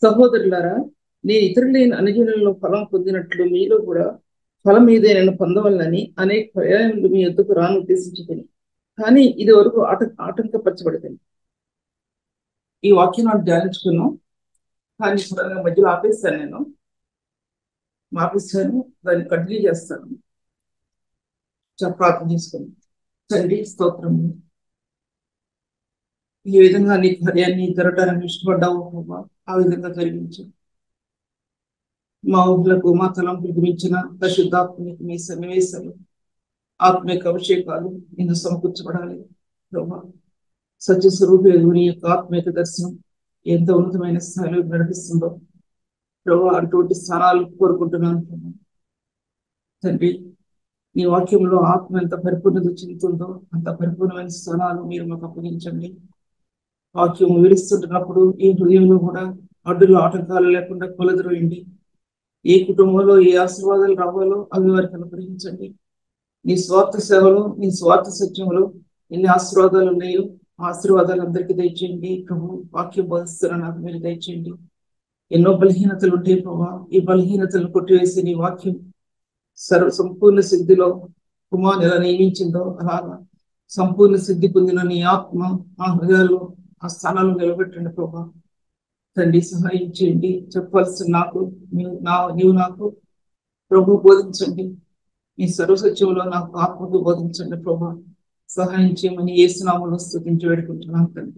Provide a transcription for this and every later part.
సహోదరులారా, నేను ఇతరులైన అనుజనులలో ఫలం పొందినట్లు మీలో కూడా ఫలం ఏదైనా పొందవలనని అనేక పర్యాయములు మీ యొద్దకు రాను ఉద్దేశించుకుని, కానీ ఇది వరకు ఆటంకపరచబడతాను. ఈ వాక్యం నాకు ధ్యానించుకున్నాం, కానీ సడన్గా మధ్యలో ఆపేస్తాను. నేను ఆపేస్తాను, దాన్ని కంటిన్యూ చేస్తాను. ప్రార్థన చేసుకుని, తండ్రి స్తోత్రం, ఈ విధంగా నీ కార్యాన్ని జరగడానికి ఇష్టపడ్డావు ప్రభా, ఆ విధంగా జరిగించు. మా ఊళ్ళకు మా తలంపులకు మించిన పరిశుద్ధాత్మనికి మీ సన్నివేశాలు, ఆత్మిక అభిషేకాలు ఇందు సమకూర్చబడాలి ప్రభా. సత్యస్వరూపి నీ యొక్క ఆత్మిక దర్శనం ఎంత ఉన్నతమైన స్థాయిలో నడిపిస్తుందో ప్రభా, అటువంటి స్థానాలు కోరుకుంటున్నాను ప్రభా. తండ్రి, నీ వాక్యంలో ఆత్మ ఎంత పరిపూర్ణత చెందుతుందో అంత పరిపూర్ణమైన స్థానాలు మీరు మాకు అప్పగించండి. వాక్యం వివరిస్తుంటున్నప్పుడు ఈ హృదయంలో కూడా అడ్డులు ఆటంకాలు లేకుండా కొలదరవేయండి. ఏ కుటుంబంలో ఏ ఆశీర్వాదాలు రావాలో అవి వారికి అనుగ్రహించండి. నీ స్వార్థ సేవలో, నీ స్వార్థ సత్యంలో ఎన్ని ఆశీర్వాదాలు ఉన్నాయో ఆశీర్వాదాలు అందరికీ దయచేయండి ప్రభు. వాక్యం బోధిస్తున్న నాకు మీరు దయచేయండి. ఎన్నో బలహీనతలు ఉంటాయి ప్రభా, ఈ బలహీనతలను కొట్టివేసి నీ వాక్యం సంపూర్ణ సిద్ధిలో కుమార్ ఎలా నియమించిందో అలాగా సంపూర్ణ సిద్ధి పొందిన నీ ఆత్మ ఆ హృదయాల్లో ఆ స్థానాలు నిలబెట్టండి ప్రభా. తండ్రి, సహాయం చేయండి. చెప్పాల్సిన నాకు నీవు నాకు ప్రభు బోధించండి. మీ సర్వసత్యంలో నాకు ఆత్మకు బోధించండి ప్రభా. సహాయం చేయమని యేసునామములో స్తుతించి వేడుకుంటున్నాను తండ్రి.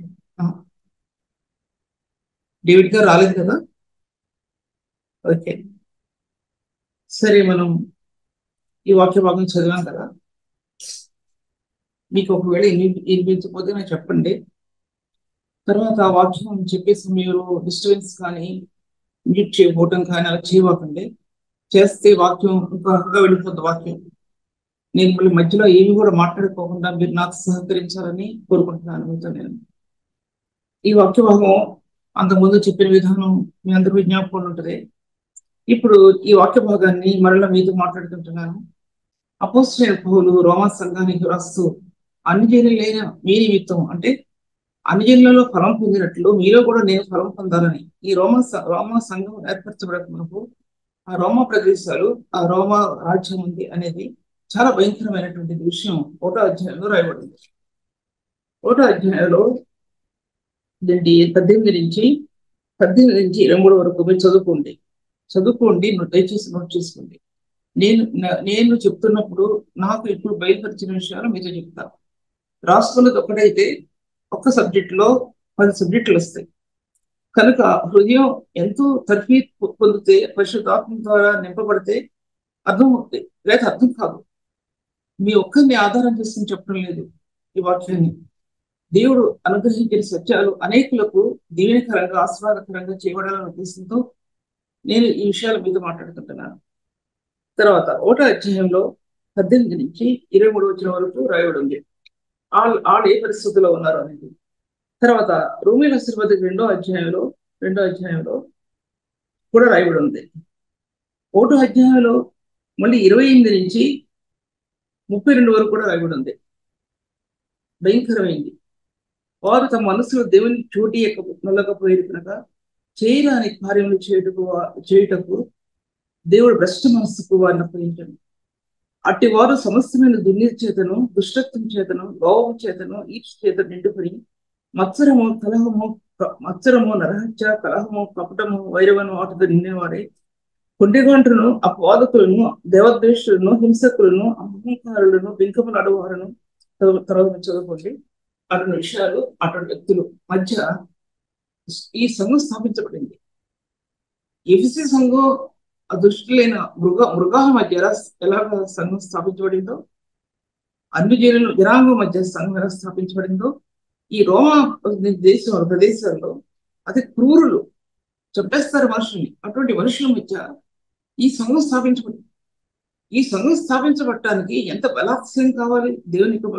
డేవిడ్ గారు రాలేదు కదా? ఓకే, సరే, మనం ఈ వాక్య భాగం చదివాం కదా. మీకు ఒకవేళ వినిపించకపోతే నాకు చెప్పండి. తర్వాత ఆ వాక్యం చెప్పేసి మీరు డిస్టర్బెన్స్ కానీ మ్యూట్ చేయకపోవటం కానీ అలా చేయకండి. చేస్తే వాక్యం ఇంకా వెళ్ళిపోద్ది వాక్యం. నేను మళ్ళీ మధ్యలో ఏమి కూడా మాట్లాడుకోకుండా మీరు నాకు సహకరించాలని కోరుకుంటున్నాను మీతో. నేను ఈ వాక్య భాగం అంతకుముందు చెప్పిన విధానం మీ అందరూ జ్ఞాపకం ఉంటుంది. ఇప్పుడు ఈ వాక్య భాగాన్ని మరలా మీతో మాట్లాడుకుంటున్నాను. అపోస్తలుడైన పౌలు రోమా సంఘానికి రాస్తూ అన్యజనులైన మీ నిమిత్తం, అంటే అన్యజనులలో ఫలం పొందినట్లు మీలో కూడా నేను ఫలం పొందాలని ఈ రోమా సంఘం ఏర్పరచబడకు ఆ రోమా ప్రదేశాలు, ఆ రోమా రాజ్యం ఉంది అనేది చాలా భయంకరమైనటువంటి విషయం 1వ అధ్యాయంలో రాయబడింది. 1వ అధ్యాయంలో 18 నుంచి 23 వరకు మీరు చదువుకోండి, దయచేసి నోట్ చేసుకోండి. నేను చెప్తున్నప్పుడు నాకు ఇప్పుడు బయలుపరిచిన విషయాలు మీతో చెప్తాను. రాసుకున్నది ఒకటైతే ఒక్క సబ్జెక్టులో 10 సబ్జెక్టులు వస్తాయి. కనుక హృదయం ఎంతో తర్ఫీ పొందితే, పరిశుద్ధాత్మ ద్వారా నింపబడితే అర్థం అవుతాయి, లేక అర్థం కాదు. మీ ఒక్కరిని ఆధారం చేసుకుని చెప్పడం లేదు. ఈ వాక్యాన్ని దేవుడు అనుగ్రహించిన సత్యాలు అనేకులకు దీవెనకరంగా ఆశీర్వాదకరంగా చేయబడాలనే ఉద్దేశంతో నేను ఈ విషయాలు మీతో మాట్లాడుకుంటున్నాను. తర్వాత 1వ అధ్యాయంలో 18 నుంచి 23 వచ్చిన వరకు రాయబడి ఉంది. వాళ్ళు ఏ పరిస్థితుల్లో ఉన్నారు అనేది. తర్వాత రోమీయుల పత్రిక 2వ అధ్యాయంలో కూడా రాయబడి ఉంది. 1వ అధ్యాయంలో మళ్ళీ 28 నుంచి 32 వరకు కూడా రాయబడి ఉంది. భయంకరమైంది. వారు తమ మనసులో దేవుని చోటి నొల్లకపోయేది కనుక చేయరాని కార్యములు చేయుటకు దేవుడు భ్రష్ట మనస్సుకు వారిని అప్పగించండి. అట్టి వారు సమస్తమైన దుర్నీతి చేతను, దుష్టత్వం చేతను, లోపం చేతను, ఈర్ష్య చేత నిండుకొని మత్సరము, నరహత్య, కలహము, కపటము, వైరవను వాటితో నిండినవారే కొండెగంటును, అపవాదకులను, దేవద్వేషులను, హింసకులను, అహంకారులను, బింకములు అడవారును తర్వాత చదువుకోండి. అటువంటి విషయాలు, అటువంటి వ్యక్తులు మధ్య ఈ సంఘం స్థాపించబడింది. ఎఫెసీ సంఘం ఆ దుష్టులైన మృగాల మధ్య ఎలాగ సంఘం స్థాపించబడిందో, అన్ని జనాంగం మధ్య సంఘం ఎలా స్థాపించబడిందో, ఈ రోమా ప్రదేశాల్లో అతి క్రూరులు చంపేస్తారు మనుషుల్ని. అటువంటి మనుషుల మధ్య ఈ సంఘం స్థాపించబడింది. ఈ సంఘం స్థాపించబడటానికి ఎంత బలాత్సయం కావాలి? దేవునికి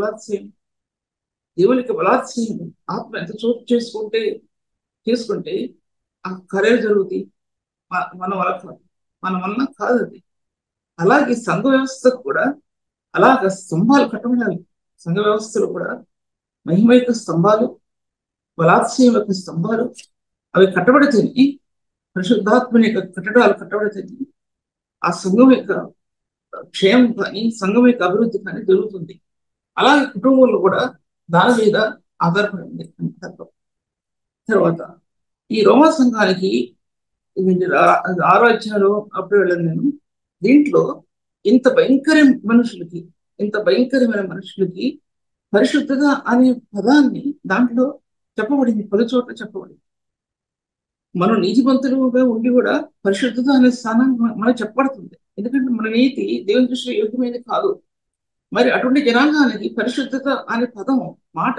బలాత్సయం ఆత్మ ఎంత చోటు చేసుకుంటే ఆ కార్యాలు జరుగుతాయి. మన వలన కాదు అది. అలాగే సంఘ వ్యవస్థకు కూడా అలాగ స్తంభాలు కట్టబడాలి. సంఘ వ్యవస్థలో కూడా మహిమ యొక్క స్తంభాలు, బలాత్సయం యొక్క స్తంభాలు అవి కట్టబడితేనే పరిశుద్ధాత్మని యొక్క కట్టడాలు కట్టబడితే ఆ సంఘం యొక్క క్షేమం కానీ సంఘం యొక్క అభివృద్ధి కానీ జరుగుతుంది. అలాగే కుటుంబంలో కూడా దాని మీద ఆధారపడింది. తర్వాత ఈ రోమా సంఘానికి 6వ అధ్యాయంలో అప్పుడు వెళ్ళాను నేను. దీంట్లో ఇంత భయంకరమైన మనుషులకి పరిశుద్ధత అనే పదాన్ని దాంట్లో చెప్పబడింది, 10 చోట్ల చెప్పబడింది. మనం నీతిమంతులుగా ఉండి కూడా పరిశుద్ధత అనే స్థానం మనకు చెప్పబడుతుంది. ఎందుకంటే మన నీతి దేవుని దృష్టిలో యోగ్యమైనది కాదు. మరి అటువంటి జనాంగానికి పరిశుద్ధత అనే పదం మాట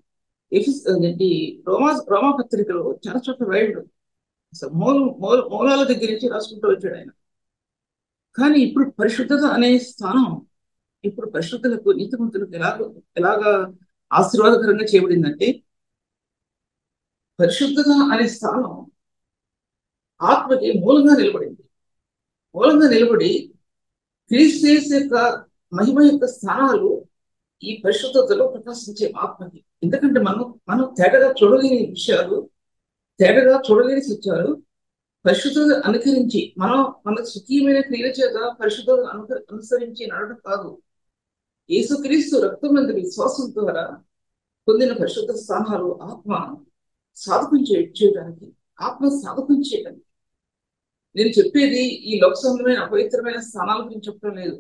రోమా పత్రికలో చాలా చోట్ల రాయడు. మూలాల దగ్గర నుంచి రాసుకుంటూ వచ్చాడు ఆయన. కానీ ఇప్పుడు పరిశుద్ధత అనే స్థానం ఇప్పుడు పరిశుద్ధులకు నీతిమంతులకు ఎలాగా ఆశీర్వాదకరంగా చేయబడిందంటే, పరిశుద్ధత అనే స్థానం ఆత్మకి మూలంగా నిలబడి క్రీస్తు యొక్క మహిమ యొక్క స్థానాలు ఈ పరిశుద్ధతలో ప్రకాశించే ఆత్మకి. ఎందుకంటే మనం తేటగా చూడలేని విషయాలు, తేటగా చూడలేని సత్యాలు పరిశుద్ధత అనుకరించి మన స్వకీయమైన క్రియల చేత పరిశుద్ధత అనుసరించి నడవడం కాదు. యేసుక్రీస్తు రక్తం మీద విశ్వాసం ద్వారా పొందిన పరిశుద్ధ స్థానాలు ఆత్మ సాధకం చేయడానికి నేను చెప్పేది ఈ లోక సంబంధమైన అపవిత్రమైన స్థానాల గురించి చెప్పడం లేదు.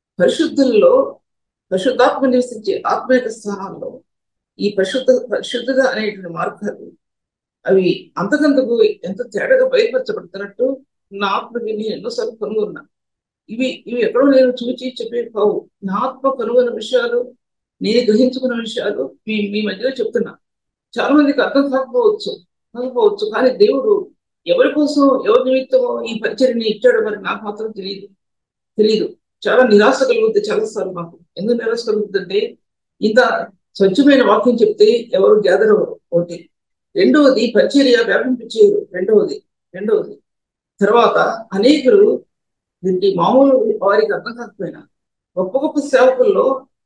పరిశుద్ధాత్మ నివసించే ఆత్మ యొక్క స్థానాల్లో ఈ పరిశుద్ధత అనేటువంటి మార్గాలు అవి అంతకంతకు ఎంతో తేడాగా బయలుపరచబడుతున్నట్టు నా ఆత్మకి నేను ఎన్నోసార్లు కనుగొన్నా. ఇవి ఎక్కడో నేను చూచి చెప్పే కావు. నా ఆత్మ కనుగొన్న విషయాలు, నేను గ్రహించుకున్న విషయాలు మీ మధ్యలో చెప్తున్నా. చాలా మందికి అర్థం కాకపోవచ్చు, కానీ దేవుడు ఎవరి కోసం, ఎవరి నిమిత్తమో ఈ పరిచర్ని ఇచ్చాడో మరి నాకు మాత్రం తెలియదు. చాలా నిరాశ కలుగుతుంది చాలాసార్లు నాకు. ఎందుకు నిరాశ కలుగుతుందంటే, ఇంత స్వచ్ఛమైన వాక్యం చెప్తే ఎవరు గ్యాదర్ అవ్వరు. ఒకటి. రెండవది, పరిచర్య వ్యాపింపచేయరు. రెండవది తర్వాత అనేకులు దీనికి మామూలు వారికి అర్థం కాకపోయినా గొప్ప సేవకుల్లో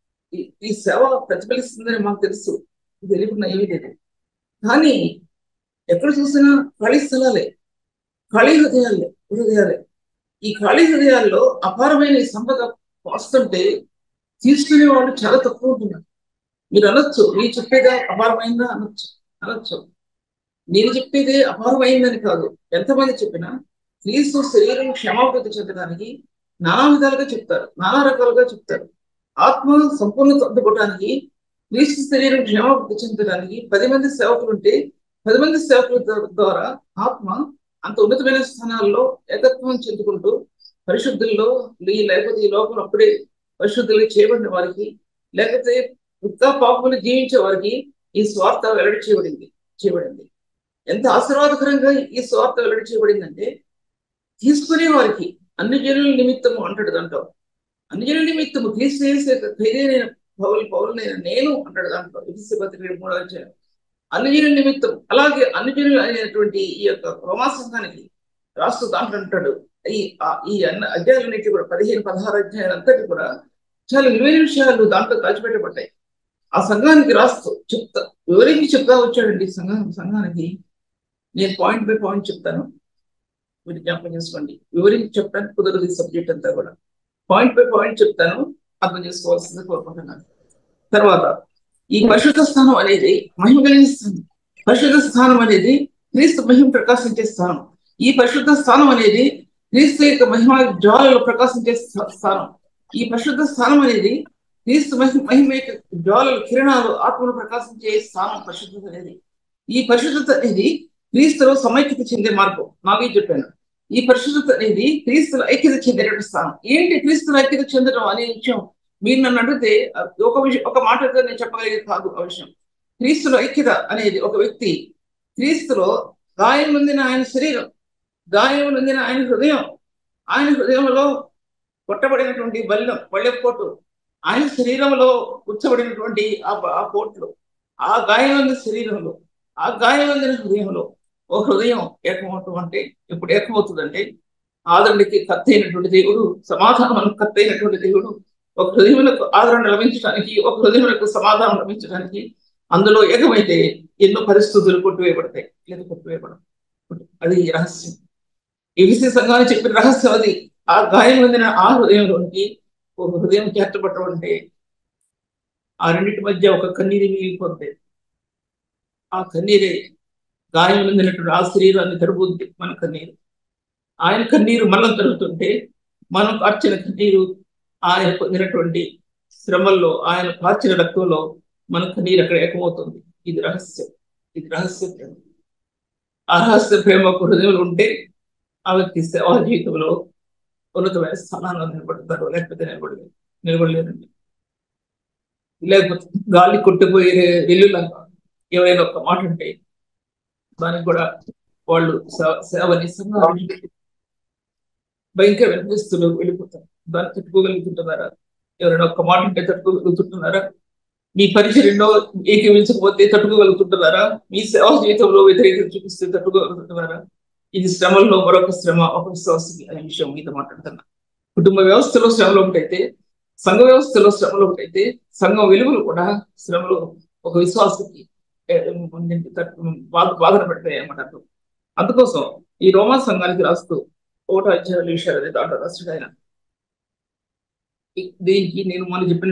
ఈ సేవ ప్రతిఫలిస్తుందని మాకు తెలుసు, తెలియకుండా ఏమీ లేదు. కానీ ఎక్కడ చూసినా ఖాళీ స్థలాలే, ఖాళీ హృదయాలే. ఈ ఖాళీ హృదయాల్లో అపారమైన ఈ సంపద వస్తుంటే తీసుకునే వాళ్ళు చాలా తక్కువ ఉంటున్నారు. మీరు అనొచ్చు, మీరు చెప్పేదే అపారమైందా అనొచ్చు. నేను చెప్పేదే అపారమైందని కాదు. ఎంతమంది చెప్పినా క్రీస్తు శరీరం క్షమాభివృద్ధి చెందడానికి నానా విధాలుగా చెప్తారు, నానా రకాలుగా చెప్తారు. ఆత్మ సంపూర్ణత అందుకోవడానికి క్రీస్తు శరీరం క్షమాభివృద్ధి చెందడానికి 10 మంది సేవకులు ఉంటే 10 మంది సేవకుల ద్వారా ఆత్మ అంత ఉన్నతమైన స్థానాల్లో ఏకత్వం చెందుకుంటూ పరిశుద్ధుల్లో, లేకపోతే ఈ లోపల అప్పుడే పరిశుద్ధులు చేయబడిన వారికి, లేకపోతే ఇంకా పాపములు జీవించే వారికి ఈ స్వార్థ వెల్లడి చేయబడింది. ఎంత ఆశీర్వాదకరంగా ఈ స్వార్థ వెల్లడి చేయబడిందంటే, తీసుకునే వారికి అన్ని జనుల నిమిత్తము అంటాడు దాంట్లో. అన్ని జనుల నిమిత్తము క్రీస్తు ఖైదైన పౌరులైన నేను అంటాడు దాంట్లో. ఎఫెసీ పత్రిక 3వ అధ్యాయం. అన్ని జనుల నిమిత్తం. అలాగే అన్ని జనులు అయినటువంటి ఈ యొక్క రోమా సంఘానికి రాస్తూ దాంట్లో అంటాడు. ఈ అధ్యాయాలన్నిటి కూడా 15-16 అధ్యాయాలు అంతటి కూడా చాలా విలువైన విషయాలు దాంట్లో దాచిపెట్టబడ్డాయి. ఆ సంఘానికి రాస్తూ వివరించి చెప్తా వచ్చాడండి. సంఘానికి నేను పాయింట్ బై పాయింట్ చెప్తాను, మీరు జ్ఞాపకం చేసుకోండి. వివరించి చెప్పడానికి కుదరదు. ఈ సబ్జెక్ట్ అంతా కూడా పాయింట్ బై పాయింట్ చెప్తాను, అర్థం చేసుకోవాల్సింది కోరుకుంటున్నాను. తర్వాత ఈ పరిశుద్ధ స్థానం అనేది మహిమ కలిగిన స్థానం. పరిశుద్ధ స్థానం అనేది క్రీస్తు మహిమ ప్రకాశించే స్థానం. ఈ పరిశుద్ధ స్థానం అనేది క్రీస్తు యొక్క మహిమ జ్వాలలో ప్రకాశించే స్థానం. ఈ పరిశుద్ధ స్థానం అనేది క్రీస్తు మహిమ యొక్క జ్వాలలు, కిరణాలు ఆత్మను ప్రకాశించే స్థానం పరిశుద్ధత అనేది. ఈ పరిశుద్ధత అనేది క్రీస్తులో సమైక్యత చెందే మార్గం. నాకే చెప్పాను. ఈ పరిశుద్ధత అనేది క్రీస్తులో ఐక్యత చెందేటువంటి స్థానం. ఏంటి క్రీస్తులో ఐక్యత చెందడం అనే విషయం మీరు నన్ను అడిగితే ఒక మాటతో నేను చెప్పగలిగేది కాదు. ఆ విషయం క్రీస్తులో ఐక్యత అనేది ఒక వ్యక్తి క్రీస్తులో గాయం నొందిన ఆయన శరీరం, గాయం నొందిన ఆయన హృదయంలో కొట్టబడినటువంటి బల్లెపోటు, ఆయన శరీరంలో కూర్చబడినటువంటి ఆ పోట్లు, ఆ గాయం నొందిన శరీరంలో, ఆ గాయం నొందిన హృదయంలో ఓ హృదయం ఏకమవుతాం అంటే ఎప్పుడు ఏకమవుతుందంటే, ఆదరణకి కత్తైనటువంటి దేవుడు, సమాధానం కత్తైనటువంటి దేవుడు ఒక హృదయములకు ఆదరణ లభించడానికి, ఒక హృదయములకు సమాధానం లభించడానికి అందులో ఏకమైతే ఎన్నో పరిస్థితులు కొట్టివేయబడతాయి, లేదా కొట్టివేయబడవు. అది రహస్యం. ఎఫెసీ సంఘాన్ని చెప్పిన రహస్యం అది. ఆ గాయం పొందిన ఆ హృదయంలోనికి ఒక హృదయం చేర్చబడటం అంటే ఆ రెండింటి మధ్య ఒక కన్నీరు మిగిలిపోతుంది. ఆ కన్నీరే గాయం పొందినటువంటి ఆ శరీరాన్ని తడుపుద్ది మన కన్నీరు. ఆయన కన్నీరు మనం తడుపుతుంటే మనం కార్చిన కన్నీరు ఆయన పొందినటువంటి శ్రమల్లో, ఆయన కార్చిన రక్తంలో మన కన్నీరు అక్కడ ఏకమవుతుంది. ఇది రహస్యం. ఇది రహస్య ప్రేమ. ఆ రహస్య ప్రేమ ఒక హృదయంలో ఉంటే ఆ వ్యక్తి సేవా జీవితంలో ఉన్నతమైన స్థానాల్లో నిలబడతారు, లేకపోతే నిలబడలేదండి. లేకపోతే గాలి కొట్టిపోయే వెల్లులాగా ఏవైనా ఒక మాట ఉంటే దానికి కూడా వాళ్ళు సేవని సంఘాన్ని భయంకర వెనిపిస్తులు వెళ్ళిపోతారు. దాన్ని తట్టుకోగలుగుతుంటున్నారా? ఎవరైనా ఒక్క మాట ఉంటే తట్టుకోగలుగుతుంటున్నారా? మీ పరిచయంలో ఏకీవించకపోతే తట్టుకోగలుగుతుంటున్నారా? మీ సేవా జీవితంలో వ్యతిరేకత చూపిస్తే తట్టుకోగలుగుతున్నారా? ఇది శ్రమల్లో మరొక శ్రమ, ఒక విశ్వాసకి అనే విషయం మీతో మాట్లాడుతున్నా. కుటుంబ వ్యవస్థలో శ్రమలు ఒకటైతే, సంఘ వ్యవస్థలో శ్రమలు ఒకటైతే, సంఘం వెలుగులు కూడా శ్రమలు ఒక విశ్వాసకి బాధన పెడతాయి అన్నమాట. అందుకోసం ఈ రోమా సంఘానికి రాస్తూ 1వ అధ్యాయం విషయాలు అనే దాంట్లో రాస్తాడు ఆయన. దీనికి నేను మనం చెప్పిన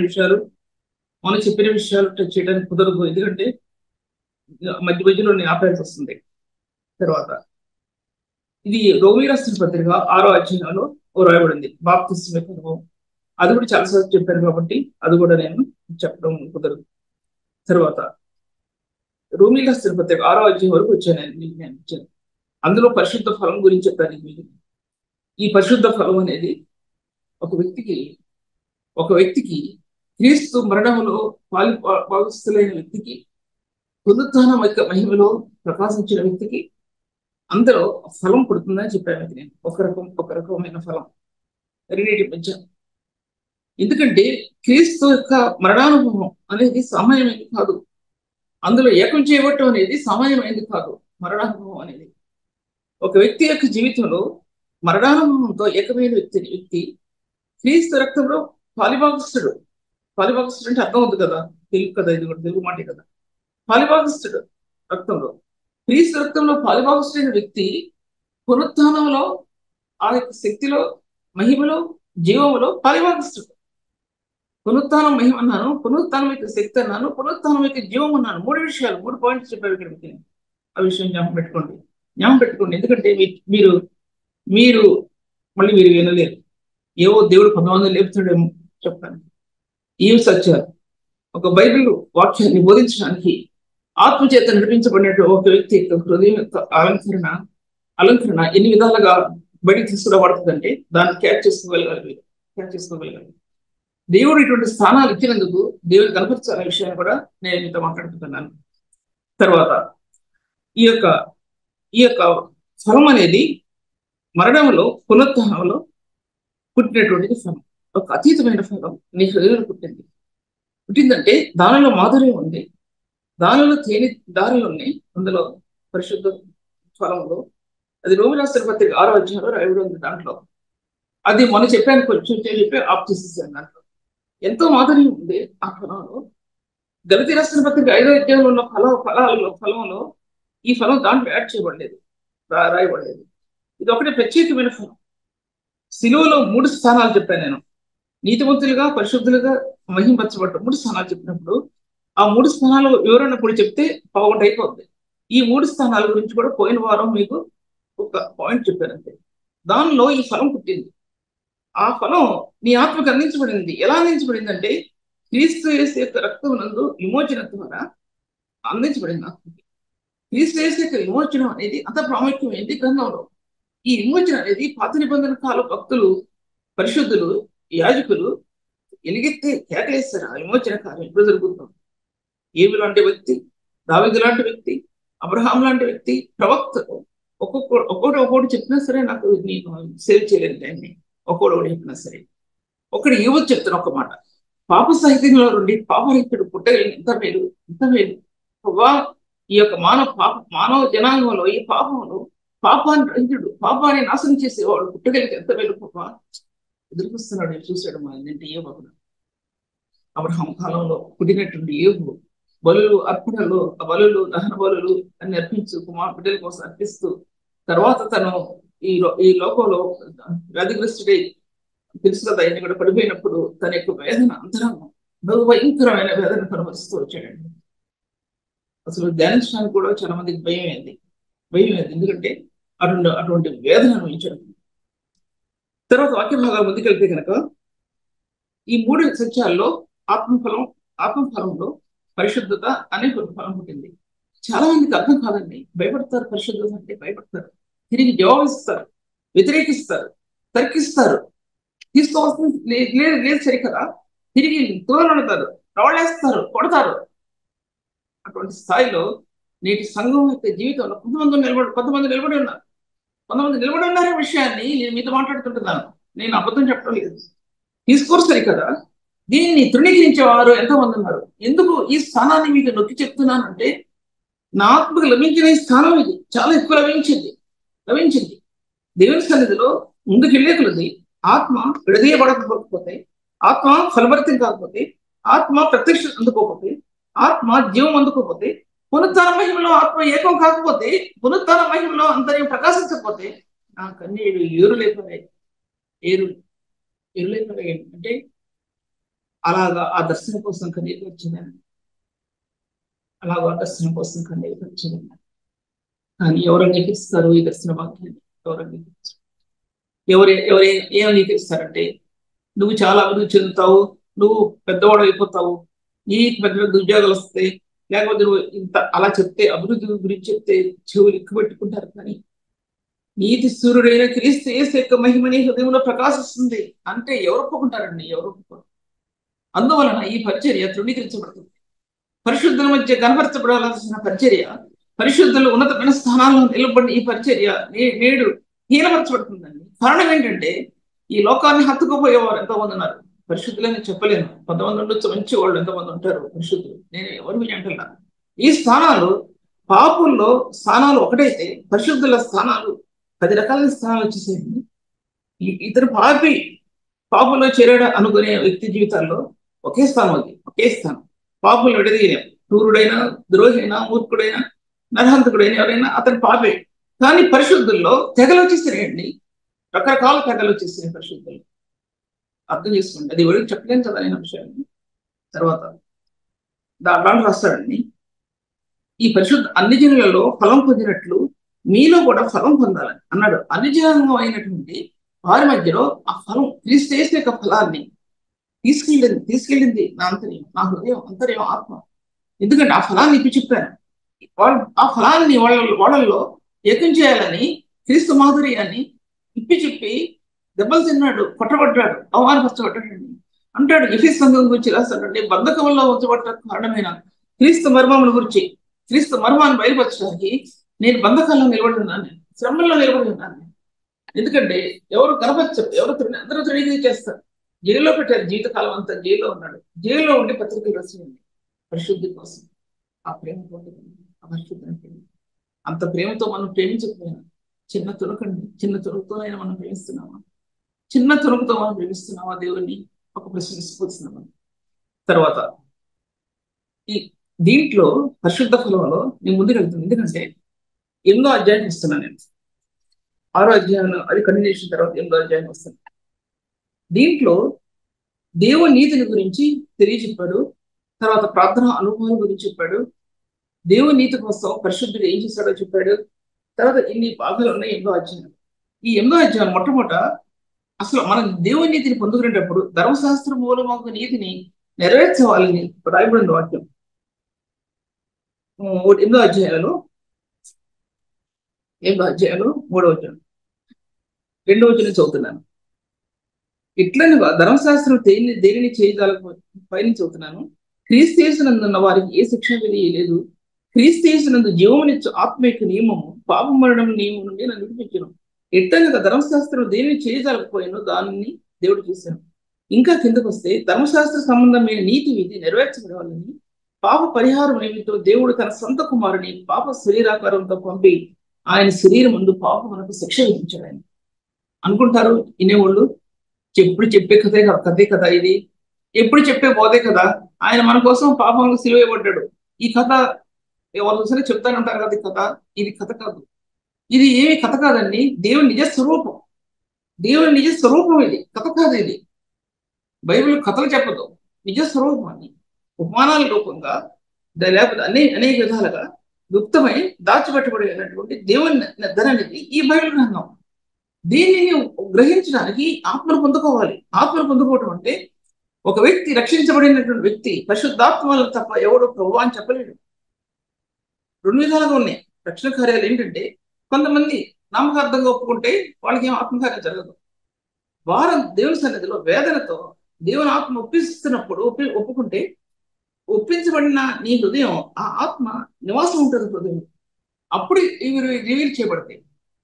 విషయాలు టచ్ చేయడానికి కుదరదు, ఎందుకంటే మధ్య మధ్యలో నేను ఆపేయాల్సి వస్తుంది. తర్వాత ఇది రోమీ రాసిన పత్రిక 6వ అధ్యాయంలో రాయబడింది బాప్తిస్మ అనుభవం. అది కూడా చాలాసార్లు చెప్పాను కాబట్టి అది కూడా నేను చెప్పడం కుదరదు. తర్వాత రోమీ రాసిన పత్రిక 6వ అధ్యాయం వరకు వచ్చాను నేను ఇచ్చాను. అందులో పరిశుద్ధ ఫలం గురించి చెప్పాను మీకు. ఈ పరిశుద్ధ ఫలం అనేది ఒక వ్యక్తికి క్రీస్తు మరణంలో భాగస్థులైన వ్యక్తికి, పునరుత్థానం యొక్క మహిమలో ప్రకాశించిన వ్యక్తికి అందరూ ఫలం పుడుతుందని చెప్పాను నేను. ఒక రకమైన ఫలం రెండింటి మధ్య. ఎందుకంటే క్రీస్తు యొక్క మరణానుభవం అనేది సామాన్యమైనది కాదు. అందులో ఏకం చేయబట్టం అనేది సామాన్యమైనది కాదు. మరణానుభవం అనేది ఒక వ్యక్తి యొక్క జీవితంలో మరణానుభవంతో ఏకమైన వ్యక్తి క్రీస్తు రక్తంలో పాలిభాగస్తుడు అంటే అర్థం అవుతుంది కదా, తెలుగు కదా, ఇది కూడా తెలుగు మాటే కదా. పాలిభాగస్తుడు రక్తంలో, క్రీస్తు రక్తంలో పాలిభాగస్తుడైన వ్యక్తి పునరుత్థానంలో ఆ యొక్క శక్తిలో, మహిమలో, జీవములో పాలిభాగస్తుడు. పునరుత్థానం మహిమ అన్నాను, పునరుత్థానం యొక్క శక్తి అన్నాను, పునరుత్థానం యొక్క జీవం అన్నాను. 3 విషయాలు, 3 పాయింట్స్ చెప్పారు ఇక్కడ. ఆ విషయం జ్ఞాపకం పెట్టుకోండి. ఎందుకంటే మీరు మళ్ళీ మీరు వినలేరు. ఏవో దేవుడు 1900 లేపుతాడేమో చెప్తాను. ఈ సత్యాలు ఒక బైబిల్ వాక్యాన్ని బోధించడానికి ఆత్మచేత నడిపించబడినట్టు ఒక వ్యక్తి యొక్క హృదయం యొక్క అలంకరణ ఎన్ని విధాలుగా బయటికి తీసుకురాబడుతుందంటే దాన్ని క్యాచ్ చేసుకోగలగాలి. దేవుడు ఇటువంటి స్థానాలు ఇచ్చినందుకు దేవుడు కనపరచాలనే విషయాన్ని కూడా నేను మీతో మాట్లాడుతున్నాను. తర్వాత ఈ యొక్క ఫలం అనేది మరణంలో, పునరుత్థానంలో పుట్టినటువంటిది ఫలం. ఒక అతీతమైన ఫలం నీ హృదయంలో పుట్టిందంటే దానిలో మాధుర్యం ఉంది, దానిలో తేనె దారులు ఉన్నాయి. అందులో పరిశుద్ధ ఫలంలో అది రోమీ రాసిన పత్రిక 6వ అధ్యాయంలో రాయబడి ఉంది. దాంట్లో అది మొన్న చెప్పాను, కొంచెం చెప్పి ఆఫ్ చేసేసాను. దాంట్లో ఎంతో మాధుర్యం ఉంది ఆ ఫలంలో. గలతీ రాసిన పత్రిక 5వ అధ్యాయంలో ఉన్న ఫలంలో ఈ ఫలం దాంట్లో యాడ్ చేయబడలేదు, రాయబడలేదు. ఇది ఒకటే ప్రత్యేకమైన ఫలం. శిలువలో 3 స్థానాలు చెప్పాను నేను. నీతిమంతులుగా, పరిశుద్ధులుగా, మహింపరచబడ్డ 3 స్థానాలు చెప్పినప్పుడు ఆ 3 స్థానాలు వివరణ కూడా చెప్తే పావుగంట అయిపోద్ది. ఈ 3 స్థానాల గురించి కూడా పోయిన వారం మీకు ఒక పాయింట్ చెప్పానంటే దానిలో ఈ ఫలం పుట్టింది. ఆ ఫలం నీ ఆత్మకు అందించబడింది. ఎలా అందించబడింది అంటే క్రీస్తు యేసు యొక్క రక్తం నందు విమోచన ద్వారా అందించబడింది ఆత్మకి. క్రీస్తు యేసు యొక్క విమోచనం అనేది అంత ప్రాముఖ్యమైంది గ్రంథంలో. ఈ విమోచన అనేది పాత నిబంధన కాల భక్తులు, పరిశుద్ధులు, యాజకులు ఎలుగెత్తి కేకలేస్తారు. ఆ విమోచన కార్యం ఎప్పుడు జరుగుతుంది? ఏవి లాంటి వ్యక్తి, దావీదు లాంటి వ్యక్తి, అబ్రహాం లాంటి వ్యక్తి, ప్రవక్తలు ఒక్కొక్కటి చెప్పినా సరే నాకు నేను సేవ్ చేయలేను దాన్ని. ఒక్కొక్కటి చెప్పినా సరే ఒకటి యువత చెప్తాను ఒక మాట. పాప సాహిత్యంలో నుండి పాపరహితుడు పుట్టగలిగిన ఎంత మేలు. ఈ యొక్క మానవ జనాంగంలో ఈ పాపాన్ని రహితుడు, పాపాన్ని నాశనం చేసేవాడు పుట్టగలిగిన ఎంత మేలు. పాప ఎదురుకొస్తున్నాడు, చూశాడు మా ఇంటి ఏవకుడు. అబ్రహాం కాలంలో పుట్టినటువంటి ఏవు బలులు, అర్పణలు, దహన బలులు అన్ని అర్పించు, కుమార్ బిడ్డల కోసం అర్పిస్తూ తర్వాత తను ఈ లోకంలో వ్యాధిగ్రస్తుడై తెలుసు కదా ఆయన కూడా పడిపోయినప్పుడు తన యొక్క వేదన అంతరంగం బహు భయంకరమైన వేదన కనబరుస్తూ వచ్చాడండి. అసలు ధ్యానించడానికి కూడా చాలా మందికి భయం అయింది. ఎందుకంటే అటువంటి వేదన అనుభవించడం. తర్వాత వాక్య భాగాలు ముందుకెళ్తే కనుక ఈ 3 సత్యాల్లో ఆత్మఫలంలో పరిశుద్ధత అనే ఒక ఫలం పుట్టింది. చాలా మందికి అర్థం కాదండి. భయపడతారు, పరిశుద్ధత అంటే భయపడతారు, తిరిగి జవాబిస్తారు, వ్యతిరేకిస్తారు, తర్కిస్తారు, తీసుకోవాల్సింది లేదు సరికదా, తిరిగి తోలనడతారు, రాళ్ళేస్తారు, కొడతారు. అటువంటి స్థాయిలో నేటి సంఘం యొక్క జీవితంలో కొంతమంది నిలబడి ఉన్నారనే విషయాన్ని నేను మీతో మాట్లాడుతుంటున్నాను. నేను అబద్ధం చెప్పడం లేదు. తీసుకోరు సరికదా, దీన్ని తృణీకరించేవారు ఎంతమంది ఉన్నారు. ఎందుకు ఈ స్థానాన్ని మీకు నొక్కి చెప్తున్నానంటే, నా ఆత్మకు లభించిన ఈ స్థానం ఇది చాలా ఎక్కువ లభించింది. దేవుని సన్నిధిలో ముందుకెళ్లే కొలది ఆత్మ విడదీయబడకపోతే, ఆత్మ ఫలభరితం కాకపోతే, ఆత్మ ప్రత్యక్ష అందుకోకపోతే, ఆత్మ జీవం అందుకోకపోతే, పునరుత్థాన మహిమలో ఆత్మ ఏకం కాకపోతే, పునరుత్థాన మహిమలో అంతర్యం ప్రకాశించకపోతే నా కన్నీడు ఏరులైపోయాయి. అంటే అలాగా ఆ దర్శనం కోసం కన్నీరు వచ్చిందని, కానీ ఎవరు అంగీకరిస్తారు ఈ దర్శన వాక్యాన్ని? ఎవరు ఏం అంగీకరిస్తారంటే, నువ్వు చాలా అభివృద్ధి చెందుతావు, నువ్వు పెద్దవాడు అయిపోతావు, నీకు పెద్ద పెద్ద ఉద్యోగాలు వస్తాయి, లేకపోతే నువ్వు ఇంత అలా చెప్తే, అభివృద్ధి గురించి చెప్తే చెవులు ఎక్కుపెట్టుకుంటారు. కానీ నీతి సూర్యుడైన క్రీస్తు యేసు యొక్క మహిమని హృదయంలో ప్రకాశిస్తుంది అంటే ఎవరు ఒప్పుకుంటారండి? ఎవరు ఒప్పుకోరు. అందువలన ఈ పరిచర్య తృణీకరించబడుతుంది. పరిశుద్ధుల మధ్య కనపరచబడాల్సిన పరిచర్య, పరిశుద్ధులు ఉన్నతమైన స్థానాల్లో నిలబడిన ఈ పరిచర్య నేడు హీనపరచబడుతుందండి. కారణం ఏంటంటే, ఈ లోకాన్ని హత్తుకుపోయేవారు ఎంతోమంది ఉన్నారు. పరిశుద్ధులని చెప్పలేను, కొంతమంది ఉండొచ్చు, మంచి వాళ్ళు ఎంతమంది ఉంటారు పరిశుద్ధులు, నేను ఎవరు అంటున్నా. ఈ స్థానాలు పాపుల్లో స్థానాలు ఒకటైతే, పరిశుద్ధుల స్థానాలు 10 రకాల స్థానాలు వచ్చేసేయండి. ఇతరు పాపులో చేరాడు అనుకునే వ్యక్తి జీవితాల్లో ఒకే స్థానం. పాపులు విడదీయలేం. క్రూరుడైనా, ద్రోహైనా, మూర్ఖుడైనా, నరహంతకుడైనా ఎవరైనా అతను పాపే. కానీ పరిశుద్ధుల్లో తెగలు వచ్చేసినాయండి, రకరకాల తెగలు వచ్చేసినాయి పరిశుద్ధులు. అర్థం చేసుకోండి. అది ఎవరికి చెప్పలేను కదా అయిన విషయాన్ని. తర్వాత దాంట్లో రాస్తాడండి, ఈ పరిశుద్ధ అన్ని జనులలో ఫలం పొందినట్లు మీలో కూడా ఫలం పొందాలని అన్నాడు. అన్ని జనంగా అయినటువంటి వారి మధ్యలో ఆ ఫలం, క్రీస్తు యేసు యొక్క ఫలాన్ని తీసుకెళ్ళింది నా అంతర్యం, నా హృదయం, అంతర్యం, ఆత్మ. ఎందుకంటే ఆ ఫలాన్ని ఇప్పి చెప్పాను. ఆ ఫలాన్ని వాళ్ళల్లో ఏకం చేయాలని క్రీస్తు మాధుర్యాన్ని ఇప్పి చెప్పి దెబ్బలు తిన్నాడు, కొట్టబడ్డాడు, అవమానపరచబడ్డాడు అంటాడు. ఎఫెసు సంఘం గురించి రాస్తాడంటే, బంధకంలో ఉంచబడ్డ కారణమైన క్రీస్తు మర్మముల గురించి, క్రీస్తు మర్మాన్ని బయలుపరచడానికి నేను బంధకాల్లో నిలబడి ఉన్నాను, శ్రమంలో నిలబడి ఉన్నాను. ఎందుకంటే ఎవరు అందరూ తృణీకరించేస్తారు. జైల్లో పెట్టారు, జీవితకాలం అంతా జైల్లో ఉన్నాడు. జైల్లో ఉండి పత్రికలు రాసింది పరిశుద్ధి కోసం. ఆ ప్రేమ పొందుతుంది, ఆ పరిశుద్ధి. అంత ప్రేమతో మనం ప్రేమించకపోయినా, చిన్న తుణుకుతోనైనా మనం ప్రేమిస్తున్నామా? చిన్న తుణుకుతో మనం ప్రేమిస్తున్నామా దేవుణ్ణి? ఒక ప్రశ్న తీసుకొస్తున్నామా? తర్వాత దీంట్లో పరిశుద్ధ ఫలంలో నేను ముందుకు వెళ్తాను. ఎందుకంటే 8వ అధ్యాయం ఇస్తున్నాను నేను. 6వ అధ్యాయం అది కంటిన్యూషన్ తర్వాత 8వ అధ్యాయం వస్తుంది. దీంట్లో దేవుని నీతిని గురించి తెలియజెప్పాడు. తర్వాత ప్రార్థన అనుభవం గురించి చెప్పాడు. దేవుని నీతి కోసం పరిశుద్ధుడు ఏం చేశాడో చెప్పాడు. తర్వాత ఇన్ని భాగాలు ఉన్నాయి 8వ అధ్యాయం. ఈ 8వ అధ్యాయం మొట్టమొదట అసలు మనం దేవుని నీతిని పొందుకునేటప్పుడు ధర్మశాస్త్ర మూలమగు నీతిని నెరవేర్చవాలని రాయబడిన వాక్యం 8వ అధ్యాయంలో 3వ వచనం 2వ వచనం చదువుతున్నాను. ఇట్లనగా ధర్మశాస్త్రం దేనిని చేయగలకు పైన చదువుతున్నాను. క్రీస్తు యేసునందున్న వారికి ఏ శిక్ష విధి లేదు. క్రీస్తు యేసునందు జీవమునిచ్చు ఆత్మ యొక్క నియమము పాప మరణం నియమం నుండి నన్ను విడిపించను. ఎట్లనగా ధర్మశాస్త్రం దేనిని చేయగలకపోయినో దానిని దేవుడు చేశాను. ఇంకా కిందకు వస్తే, ధర్మశాస్త్ర సంబంధమైన నీతి విధి నెరవేర్చబడాలని పాప పరిహారం నిమిత్తం దేవుడు తన సొంత కుమారుని పాప శరీరాకారంతో పంపి ఆయన శరీరం ముందు పాపమునకు శిక్ష విధించాడు. ఆయన అనుకుంటారు వినేవాళ్ళు, ఎప్పుడు చెప్పే కథే కదా ఇది, ఎప్పుడు చెప్పే బోధే కదా, ఆయన మన కోసం పాపంలో సిలువేయబడ్డాడు. ఈ కథ ఎవరు సరే చెప్తానంటారు కదా, ఈ కథ ఇది కథ కాదు. ఇది ఏమి కథ కాదండి, దేవుని నిజ స్వరూపం. దేవుని నిజ స్వరూపం ఇది, కథ కాదు ఇది. బైబిల్ కథలు చెప్పదు, నిజ స్వరూపం అని ఉపమానాల రూపంగా లేకపోతే అనేక విధాలుగా గుప్తమై దాచిపెట్టబడినటువంటి దేవుని ధర అనేది ఈ బైబిల్ గ్రంథం. దీనిని గ్రహించడానికి ఆత్మను పొందుకోవాలి. ఆత్మను పొందుకోవటం అంటే ఒక వ్యక్తి, రక్షించబడినటువంటి వ్యక్తి పరిశుద్ధాత్మ వల్ల తప్ప ఎవడు ప్రభు అని చెప్పలేడు. రెండు విధాలుగా ఉన్నాయి రక్షణ కార్యాలు. ఏంటంటే కొంతమంది నామకార్థంగా ఒప్పుకుంటే వాళ్ళకి ఏం ఆత్మకార్యం జరగదు. వారం దేవుని సన్నిధిలో వేదనతో దేవుని ఆత్మ ఒప్పిస్తున్నప్పుడు ఒప్పుకుంటే ఒప్పించబడిన నీ హృదయం, ఆ ఆత్మ నివాసం ఉంటుంది హృదయం. అప్పుడు ఇవి రివీల్ చేయబడతాయి.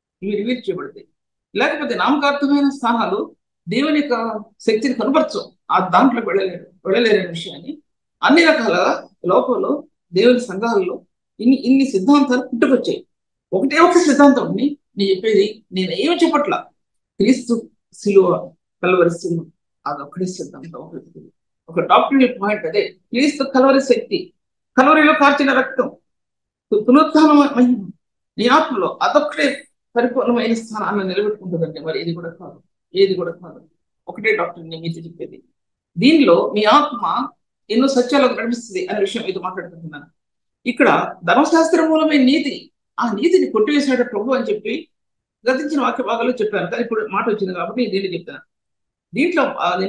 లేకపోతే నామకార్థమైన స్థానాలు దేవుని యొక్క శక్తిని కనపరచం. ఆ దాంట్లోకి వెళ్ళలేరనే విషయాన్ని అన్ని రకాల లోకంలో దేవుని సంఘాలలో ఇన్ని సిద్ధాంతాలు పుట్టుకొచ్చాయి. ఒకటే ఒక సిద్ధాంతం నేను చెప్పేది, నేను ఏమి చెప్పట్ల, క్రీస్తు శిలువ కలవరి శిలువ, అదొక్కడే సిద్ధాంతం. ఒక డాక్టరీ పాయింట్ అదే, క్రీస్తు కలవరి శక్తి, కలవరిలో కార్చిన రక్తం, పునరుత్థానం మహిమ నీ ఆత్మలో, అదొక్కడే పరిపూర్ణమైన స్థానాన్ని నిలబెట్టుకుంటుందండి. మరి ఏది కూడా కాదు. ఒకటే డాక్టర్ నేను మీతో చెప్పేది. దీనిలో మీ ఆత్మ ఎన్నో సత్యాలకు నడిపిస్తుంది అనే విషయం ఇది మాట్లాడుకుంటున్నాను. ఇక్కడ ధర్మశాస్త్ర మూలమైన నీతి, ఆ నీతిని కొట్టివేసాడు ప్రభు అని చెప్పి గతించిన వాక్య భాగాలు చెప్పాను. కానీ ఇప్పుడు మాట వచ్చింది కాబట్టి దీన్ని చెప్తాను. దీంట్లో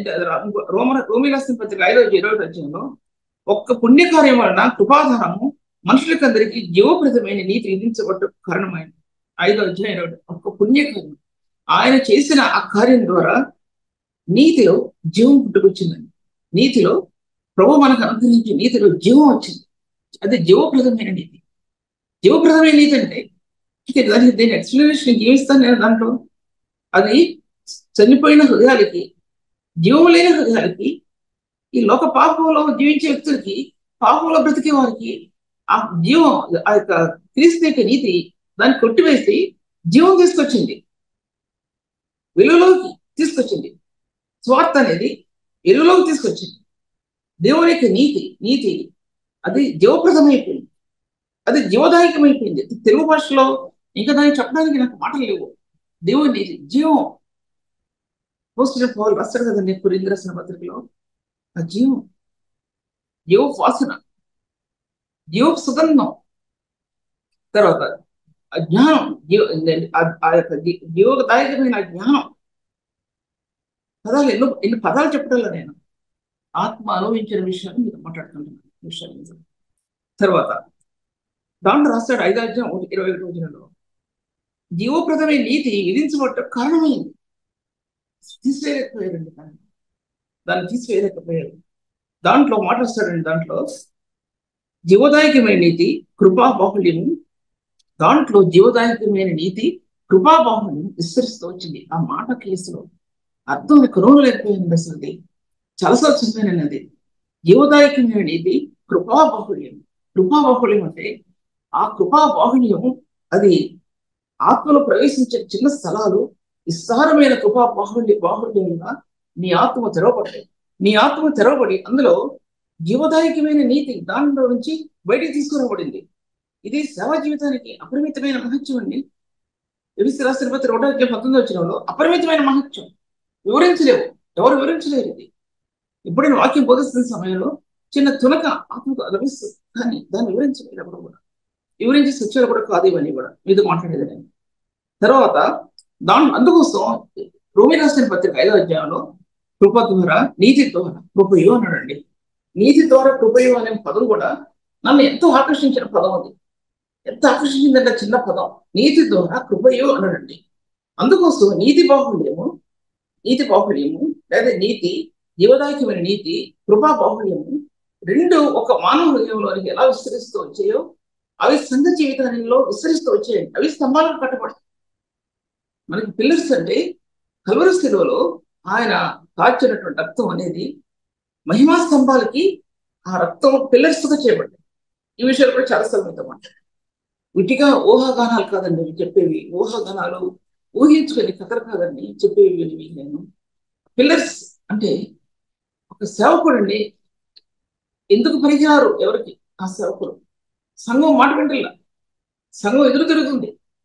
రోమి రాసిన పత్రిక 5:20 అధ్యాయంలో ఒక్క పుణ్యకార్యం వలన కృపాధారము మనుషులకందరికీ జీవప్రదమైన నీతి విధించబడ్డ కారణమైంది. 5వ అధ్యాయం ఒక్క పుణ్యకార్యం, ఆయన చేసిన ఆ కార్యం ద్వారా నీతిలో జీవం పుట్టుకొచ్చిందండి. నీతిలో ప్రభు మనకు అనుగ్రహించి నీతిలో జీవం వచ్చింది. అది జీవప్రదమైన నీతి. జీవప్రదమైన నీతి అంటే దానికి దీని ఎక్స్ప్లెనేషన్ జీవిస్తాను నేను దాంట్లో. అది చనిపోయిన హృదయాలకి, జీవం లేని హృదయాలకి, ఈ లోక పాపంలో జీవించే వ్యక్తులకి, పాపంలో బ్రతికే వారికి ఆ జీవం, ఆ యొక్క క్రీస్తు యొక్క నీతి దాన్ని కొట్టివేసి జీవం తీసుకొచ్చింది, వెలుగులోకి తీసుకొచ్చింది. స్వార్థ అనేది వెలుగులోకి తీసుకొచ్చింది. దేవుని యొక్క నీతి అది జీవప్రదమైపోయింది, అది జీవదాయకమైపోయింది. తెలుగు భాషలో ఇంకా దాన్ని చెప్పడానికి నాకు మాటలు లేవు. దేవుని నీతి జీవం. పోస్టర్ పౌలు రాస్తాడు కదండి కొరింథీ రాసిన పత్రికలో, ఆ జీవం, జీవ వాసన, జీవ సుగంధం, తర్వాత ఆ జ్ఞానం, ఆ యొక్క జీవదాయకమైన జ్ఞానం. పదాలు ఎన్ని పదాలు చెప్పడంలో నేను ఆత్మ అనుభవించిన విషయాన్ని మీరు మాట్లాడుకుంటున్నాను విషయాన్ని. తర్వాత దాంట్లో రాస్తాడు 5వ అధ్యాయం 21 జీవప్రదమైన నీతి విధించబడ్డ కారణమైంది. తీసివేయలేకపోయారండి, దాన్ని తీసివేయలేకపోయారు. దాంట్లో మాట్లాడతాడండి, దాంట్లో జీవదాయకమైన నీతి కృపా బాహుళ్యము, దాంట్లో జీవదాయకమైన నీతి కృపా బాహుళ్యం విస్తరిస్తూ వచ్చింది. ఆ మాట కేసులో అర్థం కరువులు లేకపోయింది. అసలు చాలాసార్లు చదివాను అది. జీవదాయకమైన నీతి కృపా బాహుళ్యం. కృపా బాహుళ్యం అంటే ఆ కృపా బాహుళ్యం అది ఆత్మలో ప్రవేశించే చిన్న స్థలాలు విస్తారమైన కృపా బాహుళ్యంగా నీ ఆత్మ తెరవబడ్డాయి. నీ ఆత్మ తెరవబడి అందులో జీవదాయకమైన నీతి దానిలో నుంచి బయటికి తీసుకురాబడింది. ఇది సేవా జీవితానికి అపరిమితమైన మహత్యం అండి. ఎబిసి రాసిన పత్రిక 1:19 అపరిమితమైన మహత్యం, వివరించలేవు, ఎవరు వివరించలేరు. ఇది ఎప్పుడైనా వాక్యం బోధిస్తున్న సమయంలో చిన్న తునక ఆత్మకు లభిస్తుంది, కానీ దాన్ని వివరించలేదు. ఎవరు కూడా వివరించే సత్యాలు కూడా కాదు ఇవన్నీ కూడా మీతో మాట్లాడేది నేను. తర్వాత అందుకోసం రోమి రాసిన పత్రిక 5వ అధ్యాయంలో కృప ద్వారా నీతి ద్వారా కృపయో అన్నాడండి. నీతి ద్వారా కృపయో అనే పదం కూడా నన్ను ఎంతో ఆకర్షించిన పదం. అది ఎంత ఆకర్షించిందంటే చిన్న పదం, నీతి ద్వారా కృపయో అన్నాడండి. అందుకోసం నీతి బాహుళ్యము లేదా నీతి, జీవదాయకమైన నీతి, కృపా బాహుళ్యము రెండు ఒక మానవ హృదయంలోనికి ఎలా విస్తరిస్తూ వచ్చాయో అవి సంఘ జీవితంలో విస్తరిస్తూ వచ్చాయండి. అవి స్తంభాలకు కట్టబడతాయి. మనకి పిల్లర్స్ అంటే కల్వరి శిలువలో ఆయన కాల్చినటువంటి రక్తం అనేది మహిమా స్తంభాలకి ఆ రక్తం పిల్లర్స్ గా చేయబడ్డాయి. ఈ విషయాలు కూడా చాలా సమయంతో మాట్లాడారు. వీటిగా ఊహాగానాలు కాదండి చెప్పేవి. ఊహాగానాలు ఊహించుకొని కథలు కాదండి చెప్పేవి. నేను పిల్లర్స్ అంటే ఒక సేవకుడు అండి, ఎందుకు పనికిరారు ఎవరికి ఆ సేవకుడు? సంఘం మాట వింటల్లా, సంఘం ఎదురు తిరుగుతుంది.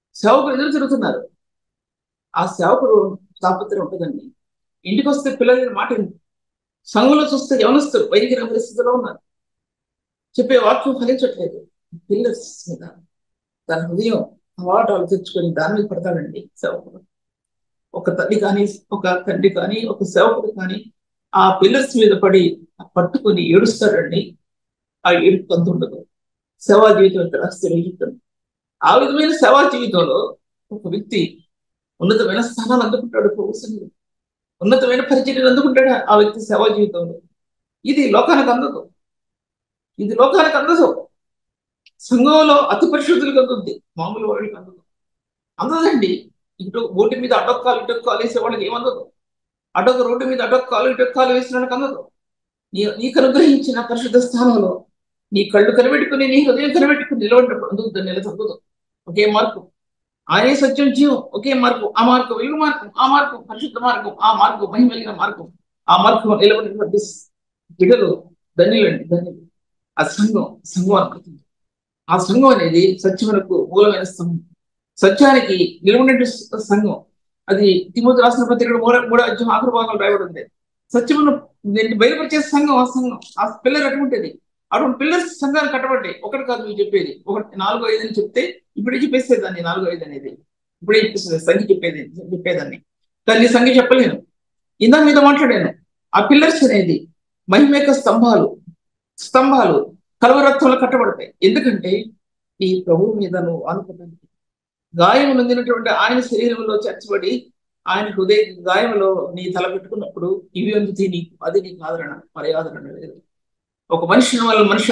సేవకులు ఎదురు తిరుగుతున్నారు. ఆ సేవకుడు తాపత్రయం ఉంటుందండి. ఇంటికి వస్తే పిల్లల మాట సంఘంలో చూస్తే యవనస్తులు వైద్య పరిస్థితిలో ఉన్నారు. చెప్పే వాక్యం ఫలించట్లేదు. పిల్లర్స్ మీద తన హృదయం అవాటాలు తెచ్చుకొని దాని మీద పడతాడండి సేవకుడు. ఒక తల్లి కానీ, ఒక తండ్రి కానీ, ఒక సేవకుడు కానీ ఆ పిల్లర్స్ మీద పడి పట్టుకొని ఏడుస్తాడండి. ఆ ఏడుపు అంత ఉండదు. సేవా జీవితం యొక్క రహస్యం చెప్తాను. ఆ విధమైన సేవా జీవితంలో ఒక వ్యక్తి ఉన్నతమైన స్థానాలు అందుకుంటాడు. ప్రభుత్వం ఉన్నతమైన పరిచర్యలు అందుకుంటాడు ఆ వ్యక్తి సేవా జీవితంలో. ఇది లోకానికి అందదు. ఇది లోకానికి అందదు. సంఘంలో అతి పరిశుద్ధులకు అందుద్ది, మామూలు వాళ్ళకి అందదు. అందదండి. ఇటు ఓటు మీద అటొక్కాలు ఇటొక్కాలు వేసే వాళ్ళకి ఏమందదు. అటొక రోడ్డు మీద అటొక్కాలు ఇటొక్కాలు వేసిన వాళ్ళకి అందదు. నీకు అనుగ్రహించిన పరిశుద్ధ స్థానంలో నీ కళ్ళు కనిపెట్టుకుని, నీ హృదయం కనిపెట్టుకుని నిలబడినప్పుడు అందుకు నిలదొక్కదు. ఒకే మార్పు, ఆయనే సత్యం జీవం, ఒకే మార్పు. ఆ మార్గం వెలుగు మార్గం, ఆ మార్గం పరిశుద్ధ మార్గం, ఆ మార్గం మహిమ కలిగిన మార్గం. ఆ మార్గం నిలబడినటువంటి బిడ్డలు ధన్యులండి, ధన్యులు. ఆ సంఘం అనుకుంటుంది. ఆ సంఘం అనేది సత్యమునకు మూలమైన స్తంభం, సత్యానికి నిలబడిన సంఘం. అది తిమోతి రాసిన పత్రికలు 3వ అధ్యాయం ఆఖరి భాగంలో రాయబడి ఉంది. సత్యమును బయలుపరిచే సంఘం, ఆ సంఘం, ఆ పిల్లర్ అటువంటిది. అటువంటి పిల్లర్స్ సంఘాన్ని కట్టబడ్డాయి. ఒకటి కాదు మీరు చెప్పేది, 4, 5 అని చెప్తే ఇప్పుడే చెప్పేసేదాన్ని. 4, 5 అనేది ఇప్పుడే చెప్పేస్తుంది. సంఖ్య చెప్పేదాన్ని కానీ సంఖ్య చెప్పలేను. ఇందా మీద మాట్లాడాను. ఆ పిల్లర్స్ అనేది మహిమ యొక్క స్తంభాలు కలవరత్వంలో కట్టబడతాయి. ఎందుకంటే ఈ ప్రభువు మీద నువ్వు ఆనుకోవడానికి, గాయం నొందినటువంటి ఆయన శరీరంలో చేర్చబడి ఆయన హృదయ గాయంలో నీ తల పెట్టుకున్నప్పుడు ఇవి అందుతీ నీకు, అది నీకు ఆదరణ, మరి ఆదరణ లేదు. ఒక మనిషిని వల్ల మనిషి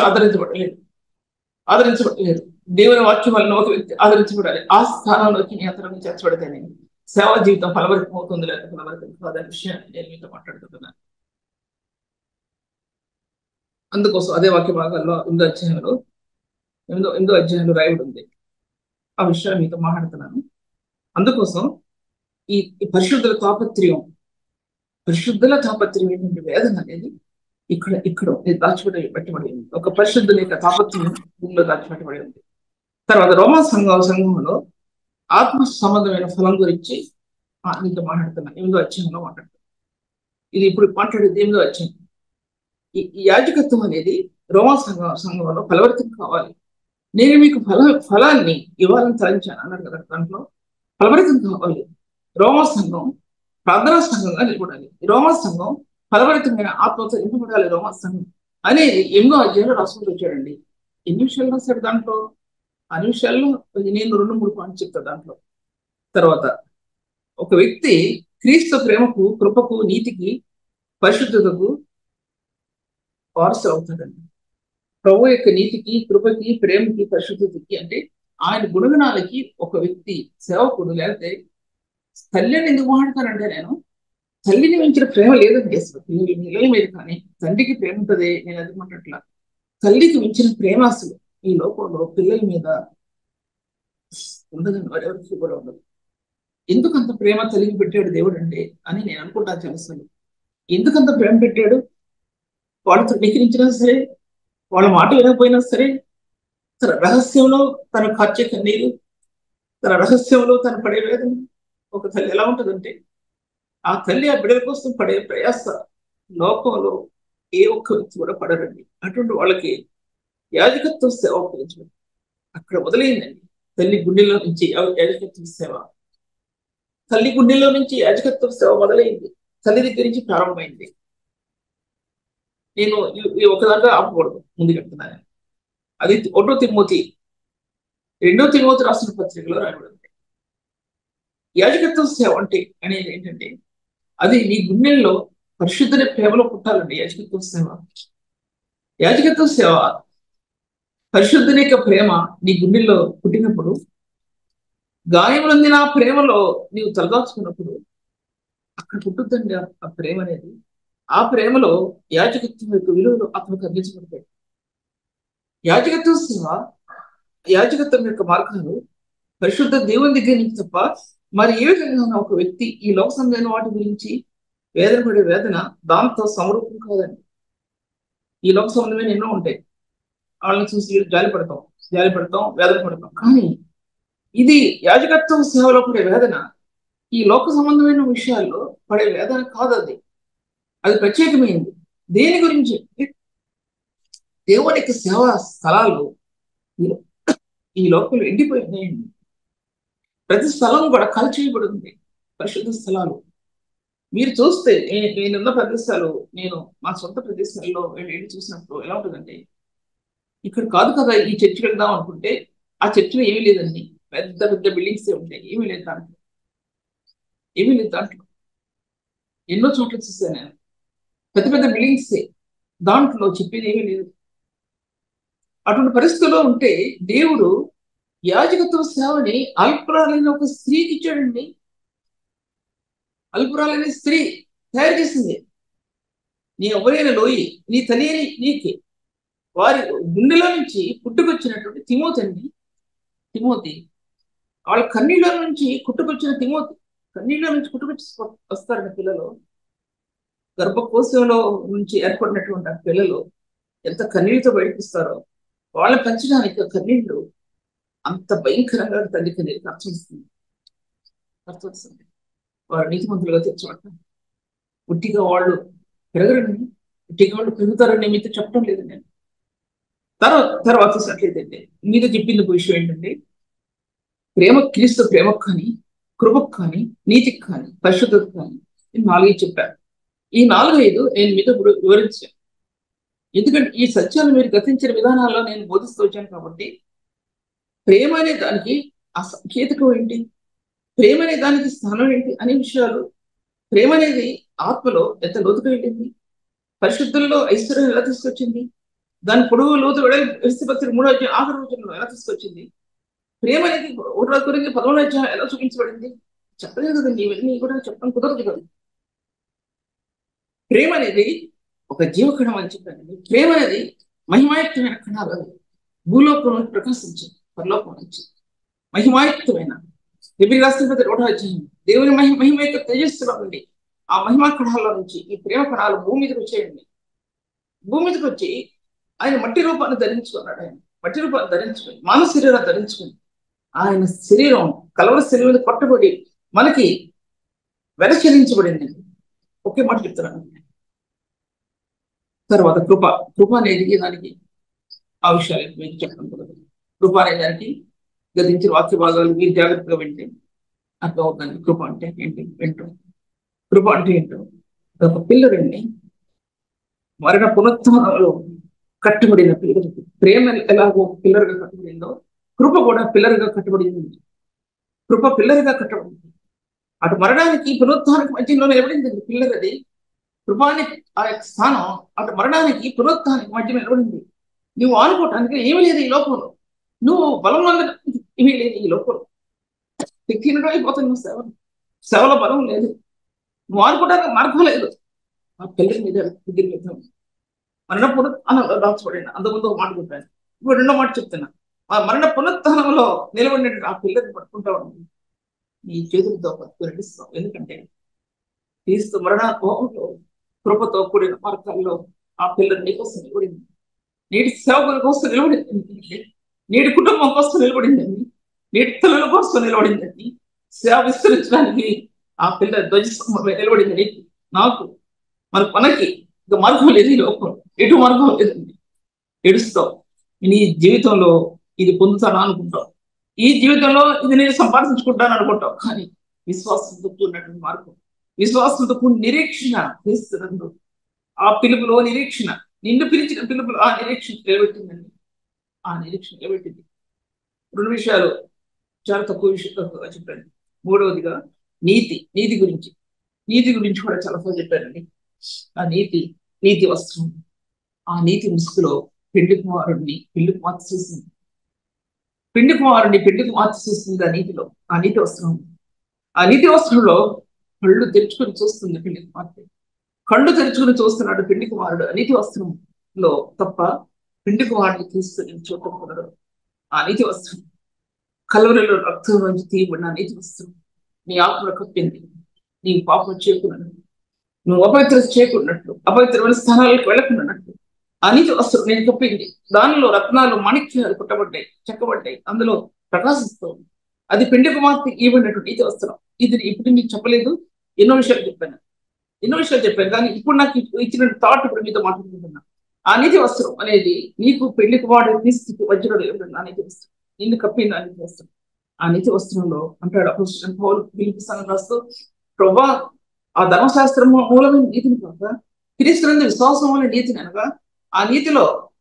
ఆదరించబడలేదు. దేవుని వాక్యం వలన ఒక వ్యక్తి ఆదరించబడాలి. ఆ స్థానంలోకి నీ అంతరం చేర్చబడితేనే సేవా జీవితం ఫలవరితం అవుతుంది, లేక ఫలవరితం కాదనే విషయాన్ని నేను మీతో మాట్లాడుతున్నాను. అందుకోసం అదే వాక్య భాగాల్లో 8వ అధ్యాయంలో రాయబడి ఉంది. ఆ విషయాన్ని మీతో మాట్లాడుతున్నాను. అందుకోసం ఈ పరిశుద్ధుల తాపత్రయం ఏంటంటే వేదన అనేది ఇక్కడ దాచిపెట్టబడి ఉంది. ఒక పరిశుద్ధుల యొక్క తాపత్రయం భూమిలో దాచిపెట్టబడి ఉంది. తర్వాత రోమా సంఘంలో ఆత్మ సంబంధమైన ఫలం గురించి మీతో మాట్లాడుతున్నాను. 8వ అధ్యాయంలో మాట్లాడుతున్నాను. ఇది ఇప్పుడు మాట్లాడేది 8వ అధ్యాయం. ఈ యాజకత్వం అనేది రోమా సంఘంలో ఫలవర్తం కావాలి. నేను మీకు ఫలాన్ని ఇవ్వాలని తలంచాను అన్నారు కదా. దాంట్లో ఫలవర్తం కావాలి. రోమా సంఘం ప్రార్థనా సంఘంగా నిలబడాలి. రోమా సంఘం ఫలభరితమైన ఆత్మతో నింపబడాలి. రోమా సంఘం అనేది 8వ అధ్యాయంలో రాసుకుంటూ వచ్చాడండి. ఎన్ని విషయాలు రాశాడు దాంట్లో? ఆ నిమిషాల్లో నేను 2-3 పాయింట్స్ చెప్తా దాంట్లో. తర్వాత ఒక వ్యక్తి క్రీస్తు ప్రేమకు, కృపకు, నీతికి, పరిశుద్ధతకు వారసు అవుతాడండి. ప్రభు యొక్క నీతికి, కృపకి, ప్రేమకి, పరిశుద్ధతకి అంటే ఆయన గుణగణాలకి ఒక వ్యక్తి సేవకుడు. లేకపోతే తల్లిని ఎందుకు మాట్లాడతానంటే, నేను తల్లిని మించిన ప్రేమ లేదండి అసలు పిల్లల మీద. కానీ తండ్రికి ప్రేమ ఉంటుంది. నేను అది మాట్లాడట్లా. తల్లికి మించిన ప్రేమ అసలు ఈ లోకంలో పిల్లల మీద ఉండదని ఎవరికి కూడా ఉండదు. ఎందుకు అంత ప్రేమ తల్లికి పెట్టాడు దేవుడు అంటే అని నేను అనుకుంటాను చాలాసార్లు. ఎందుకంత ప్రేమ పెట్టాడు? వాళ్ళతో నిఖరించినా సరే, వాళ్ళ మాట వినకపోయినా సరే, తన రహస్యంలో తన కార్చే కన్నీరు, తన రహస్యంలో తన పడే వేదన. ఒక తల్లి ఎలా ఉంటుందంటే, ఆ తల్లి ఆ బిడ్డల కోసం పడే ప్రయాస లోకంలో ఏ ఒక్క వ్యక్తి కూడా పడరండి. అటువంటి వాళ్ళకి యాజకత్వ సేవ ఉపయోగించడం అక్కడ మొదలైందండి. తల్లి గుండెల్లో నుంచి యాజకత్వ సేవ, తల్లి గుండెల్లో నుంచి యాజకత్వ సేవ మొదలైంది. తల్లి దగ్గర నుంచి ప్రారంభమైంది. నేను ఈ ఒకదాంట్లో ఆపకూడదు, ముందుకెళ్తున్నాను. అది 1వ తిమోతి 2వ తిమోతి రాసిన పత్రికలో రాయబడింది. యాజకత్వ సేవ అంటే అనేది ఏంటంటే, అది నీ గుండెల్లో పరిశుద్ధుని ప్రేమలో పుట్టాలండి. యాజకత్వ సేవ పరిశుద్ధుని యొక్క ప్రేమ నీ గుండెల్లో పుట్టినప్పుడు, గాయములంది నా ప్రేమలో నీవు తలదాచుకున్నప్పుడు అక్కడ పుట్టుద్దండి ఆ ప్రేమ అనేది. ఆ ప్రేమలో యాజకత్వం యొక్క విలువలు అతనికి అందించబడతాయి. యాజకత్వ సేవ, యాజకత్వం యొక్క మార్గాలు పరిశుద్ధ దేవుని దగ్గర నుంచి తప్ప మరి ఏ విధంగా ఒక వ్యక్తి ఈ లోక సంబంధమైన వాటి గురించి వేదన పడే వేదన దాంతో సమరూపం కాదండి. ఈ లోక సంబంధమైన ఎన్నో ఉంటాయి. వాళ్ళని చూసి జాలి పడతాం, వేదన పడతాం. కానీ ఇది యాజకత్వం సేవలో పడే వేదన ఈ లోక సంబంధమైన విషయాల్లో పడే వేదన కాదు. అది ప్రత్యేకమైంది. దేని గురించి? దేవుని యొక్క సేవా స్థలాలు ఈ లోకంలో ఎండిపోయినాయండి. ప్రతి స్థలం కూడా కాల్చేయబడింది. పరిశుద్ధ స్థలాలు మీరు చూస్తే, నేనున్న ప్రదేశాలు, నేను మా సొంత ప్రదేశాల్లో వెళ్ళి చూసినప్పుడు ఎలా ఉంటుందంటే, ఇక్కడ కాదు కదా ఈ చర్చికి వెళ్దాం అనుకుంటే ఆ చర్చిలో ఏమీ లేదండి. పెద్ద పెద్ద బిల్డింగ్స్ ఉంటాయి, ఏమీ లేదు దాంట్లో. ఎన్నో చోట్ల చూసాను నేను, పెద్ద పెద్ద బిల్డింగ్స్, దాంట్లో చెప్పేది ఏమీ లేదు. అటువంటి పరిస్థితుల్లో ఉంటే దేవుడు యాజకత్వ సేవని అల్పురాలైన ఒక స్త్రీకి ఇచ్చాడండి. అల్పురాలైన స్త్రీ తయారు చేసింది. నీ అవ్వైన లోయి, నీ తల్లి నీకే, వారి గుండెలో నుంచి పుట్టుకొచ్చినటువంటి తిమోతి, వాళ్ళ కన్నీళ్ళ నుంచి పుట్టుకొచ్చిన తిమోతి, కన్నీళ్ళ నుంచి పుట్టుకొచ్చి వస్తారండి పిల్లలు. గర్భకోశంలో నుంచి ఏర్పడినటువంటి ఆ పిల్లలు ఎంత కన్నీళ్ళతో బయటపిస్తారో, వాళ్ళని పెంచడానికి కన్నీళ్ళు అంత భయంకరంగా తల్లి కన్నీళ్ళకి అర్థం వస్తుంది. వారు నీతిమంతులుగా తెచ్చబడతారు. ఉట్టిగా వాళ్ళు పెరగరండి, ఉట్టిగా వాళ్ళు పెరుగుతారని మీతో చెప్పడం లేదు నేను. తర్వాత చూసినట్లయితే మీద చెప్పింది విషయం ఏంటంటే, క్రీస్తు ప్రేమకు కానీ, కృపకు కానీ, నీతికి కానీ, పరిశుద్ధతకు కానీ, ఈ 4 చెప్పారు. ఈ 4-5 నేను మీతో వివరించాను. ఎందుకంటే ఈ సత్యాలు మీరు గతించిన విధానాల్లో నేను బోధిస్తూ వచ్చాను కాబట్టి, ప్రేమ అనే దానికి ఆ సంకేతకం ఏంటి, ప్రేమ అనే దానికి స్థానం ఏంటి అనే విషయాలు, ప్రేమ అనేది ఆత్మలో ఎంత లోతుగా వెళ్ళింది, పరిశుద్ధుల్లో ఐశ్వర్యం ఎలా తీసుకొచ్చింది, దాని పొడవు లోతు వెడల్పు 3వ అధ్యాయం ఆఖరి రోజుల్లో ఎలా తీసుకొచ్చింది, ప్రేమ అనేది 1 కొరింథీ 11వ అధ్యాయం ఎలా చూపించబడింది చెప్పలేదు కదండి. ఇవన్నీ కూడా చెప్పడం కుదరదు కదా. ప్రేమ అనేది ఒక జీవకణం అని చెప్పానండి. ప్రేమ అనేది మహిమాయుక్తమైన కణాలు. భూలోకం నుంచి ప్రకాశించింది, పరలోకం నుంచి మహిమాయుక్తమైన ఎబ్రీ రాష్ట్ర 1వ అధ్యాయం దేవుని మహిమ యొక్క తేజస్సులో నుండి ఆ మహిమా కణాల్లో నుంచి ఈ ప్రేమ కణాలు భూమి మీదకి వచ్చేయండి. భూమి మీదకి వచ్చి ఆయన మట్టి రూపాన్ని ధరించుకున్నాడు. ఆయన మట్టి రూపాన్ని ధరించుకుని, మానవ శరీరాన్ని ధరించుకుని, ఆయన శరీరం కలవర శరీరం మీద కొట్టబడి మనకి వెనచరించబడింది. ఒకే మాట చెప్తున్నాను. తర్వాత కృప అనేది దానికి ఆ విషయాలు మీకు చెప్పడం కుదరదు. కృప అనే దానికి గతించిన వాక్య భాగాలు మీరు జాగ్రత్తగా వింటే అర్థమవుతుంది. కృప అంటే ఏంటి కృప అంటే ఏంటో ఒక పిల్లరండి, మరణ పునరుత్థానంలో కట్టబడిన పిల్లలు. ప్రేమ ఎలాగో పిల్లరుగా కట్టబడిందో, కృప కూడా పిల్లరుగా కట్టబడింది. కృప పిల్లరుగా కట్టబడింది. అటు మరణానికి పునరుత్థానానికి మధ్యలో నిలబడింది పిల్లరది. కృపాని ఆ యొక్క స్థానం అటు మరణానికి పునరుత్థానానికి మధ్య నిలబడింది. నువ్వు ఆనుకోవటానికి ఏమీ లేదు ఈ లోకంలో, నువ్వు బలం ఏమీ లేదు ఈ లోకంలో. శక్తిహీనుడు అయిపోతుంది నువ్వు సేవలో బలం లేదు, నువ్వు ఆనుకోవడానికి మార్గం లేదు. ఆ పిల్లల మీద మరణ పునరుత్థానంలో దాచబడిన అంతకుముందు ఒక మాట చెప్పాను, ఇప్పుడు 2వ మాట చెప్తున్నా. ఆ మరణ పునరుత్థానంలో నిలబడిన ఆ పిల్లల్ని పట్టుకుంటా ఉంది, నీ చేతులతో పట్టుకుని నడుస్తావు. ఎందుకంటే క్రీస్తు మరణాత్మలో కృపతో కూడిన మార్గాల్లో ఆ పిల్లలు నీకోసం నిలబడింది, నేటి సేవకుల కోసం నిలబడిందండి, నేటి కుటుంబం కోసం నిలబడిందండి, నేటి తల్లుల కోసం నిలబడిందండి, సేవ విస్తరించడానికి ఆ పిల్ల ధ్వజస్తంభమే నిలబడింది. నాకు మనకి ఇక మార్గం లేదు, ఈ లోపల ఎటు మార్గం లేదండి. ఏడుస్తావు, నీ జీవితంలో ఇది పొందుతాను అనుకుంటావు, ఈ జీవితంలో ఇది నేను సంపాదించుకుంటాను అనుకుంటావు. కానీ విశ్వాసంతో కూడినటువంటి మార్గం, విశ్వాసంతో కూడిన నిరీక్షణ క్రీస్తునందు, ఆ పిలుపులో నిరీక్షణ, నిన్ను పిలిచిన పిలుపులో ఆ నిరీక్షణ నిలబెట్టిందండి. ఆ నిరీక్షణ నిలబెట్టింది. 2 విషయాలు చాలా తక్కువ విషయాలు చెప్పాను. 3వదిగా నీతి గురించి కూడా చాలా చెప్పారండి. ఆ నీతి వస్త్రం, ఆ నీతి ముసుగులో పెళ్లి కుమారుడిని పెళ్లికి మార్చి చూసింది, ఆ నీతిలో, ఆ నీతి వస్త్రం, ఆ నీతి వస్త్రంలో కళ్ళు తెరుచుకొని చూస్తుంది పెళ్లి కుమార్తె. కళ్ళు తెరుచుకుని చూస్తున్నాడు పెళ్లి కుమారుడు నీతి వస్త్రంలో తప్ప పెళ్లి కుమారుడిని తీసుకుని చూడటం కుదరదు. ఆ నీతి వస్త్రం కలవరిలో రక్తం నుంచి తీయబడిన నీతి వస్త్రం నీ ఆత్మను కప్పింది. నీ పాపం చేయకున్నట్లు, నువ్వు అపవిత్రత చేయకున్నట్లు, అపవిత్రమైన స్థానాలకు వెళ్ళకున్నట్లు ఆ నీతి వస్త్రం నేను కప్పింది. దానిలో రత్నాలు మాణిక్యాలు చెక్కబడ్డాయి, అందులో ప్రకాశిస్తుంది. అది పెండ్లి కుమార్తె ఇవ్వనటువంటి నీతి వస్త్రం. ఇది ఇప్పుడు మీకు చెప్పలేదు, ఎన్నో విషయాలు చెప్పాను కానీ ఇప్పుడు నాకు ఇచ్చిన థాట్ ఇప్పుడు మీతో మాట్లాడుకుంటున్నా. ఆ నీతి వస్త్రం అనేది నీకు పెళ్లి కుమారుడు స్థితి వజ్రుడు ఆ నీతి వస్త్రం నిన్ను కప్పింది. ఆ నీతి వస్త్రం, ఆ నీతి వస్త్రంలో అంటాడు అపోస్తలుడైన పౌలు ఫిలిప్పీ సంఘం రాస్తూ, ప్రభా ఆ ధర్మశాస్త్రం మూలమైన నీతిని కాక క్రీస్తునందు విశ్వాసం వల్ల నీతిని అనగా ఆ నీతిలో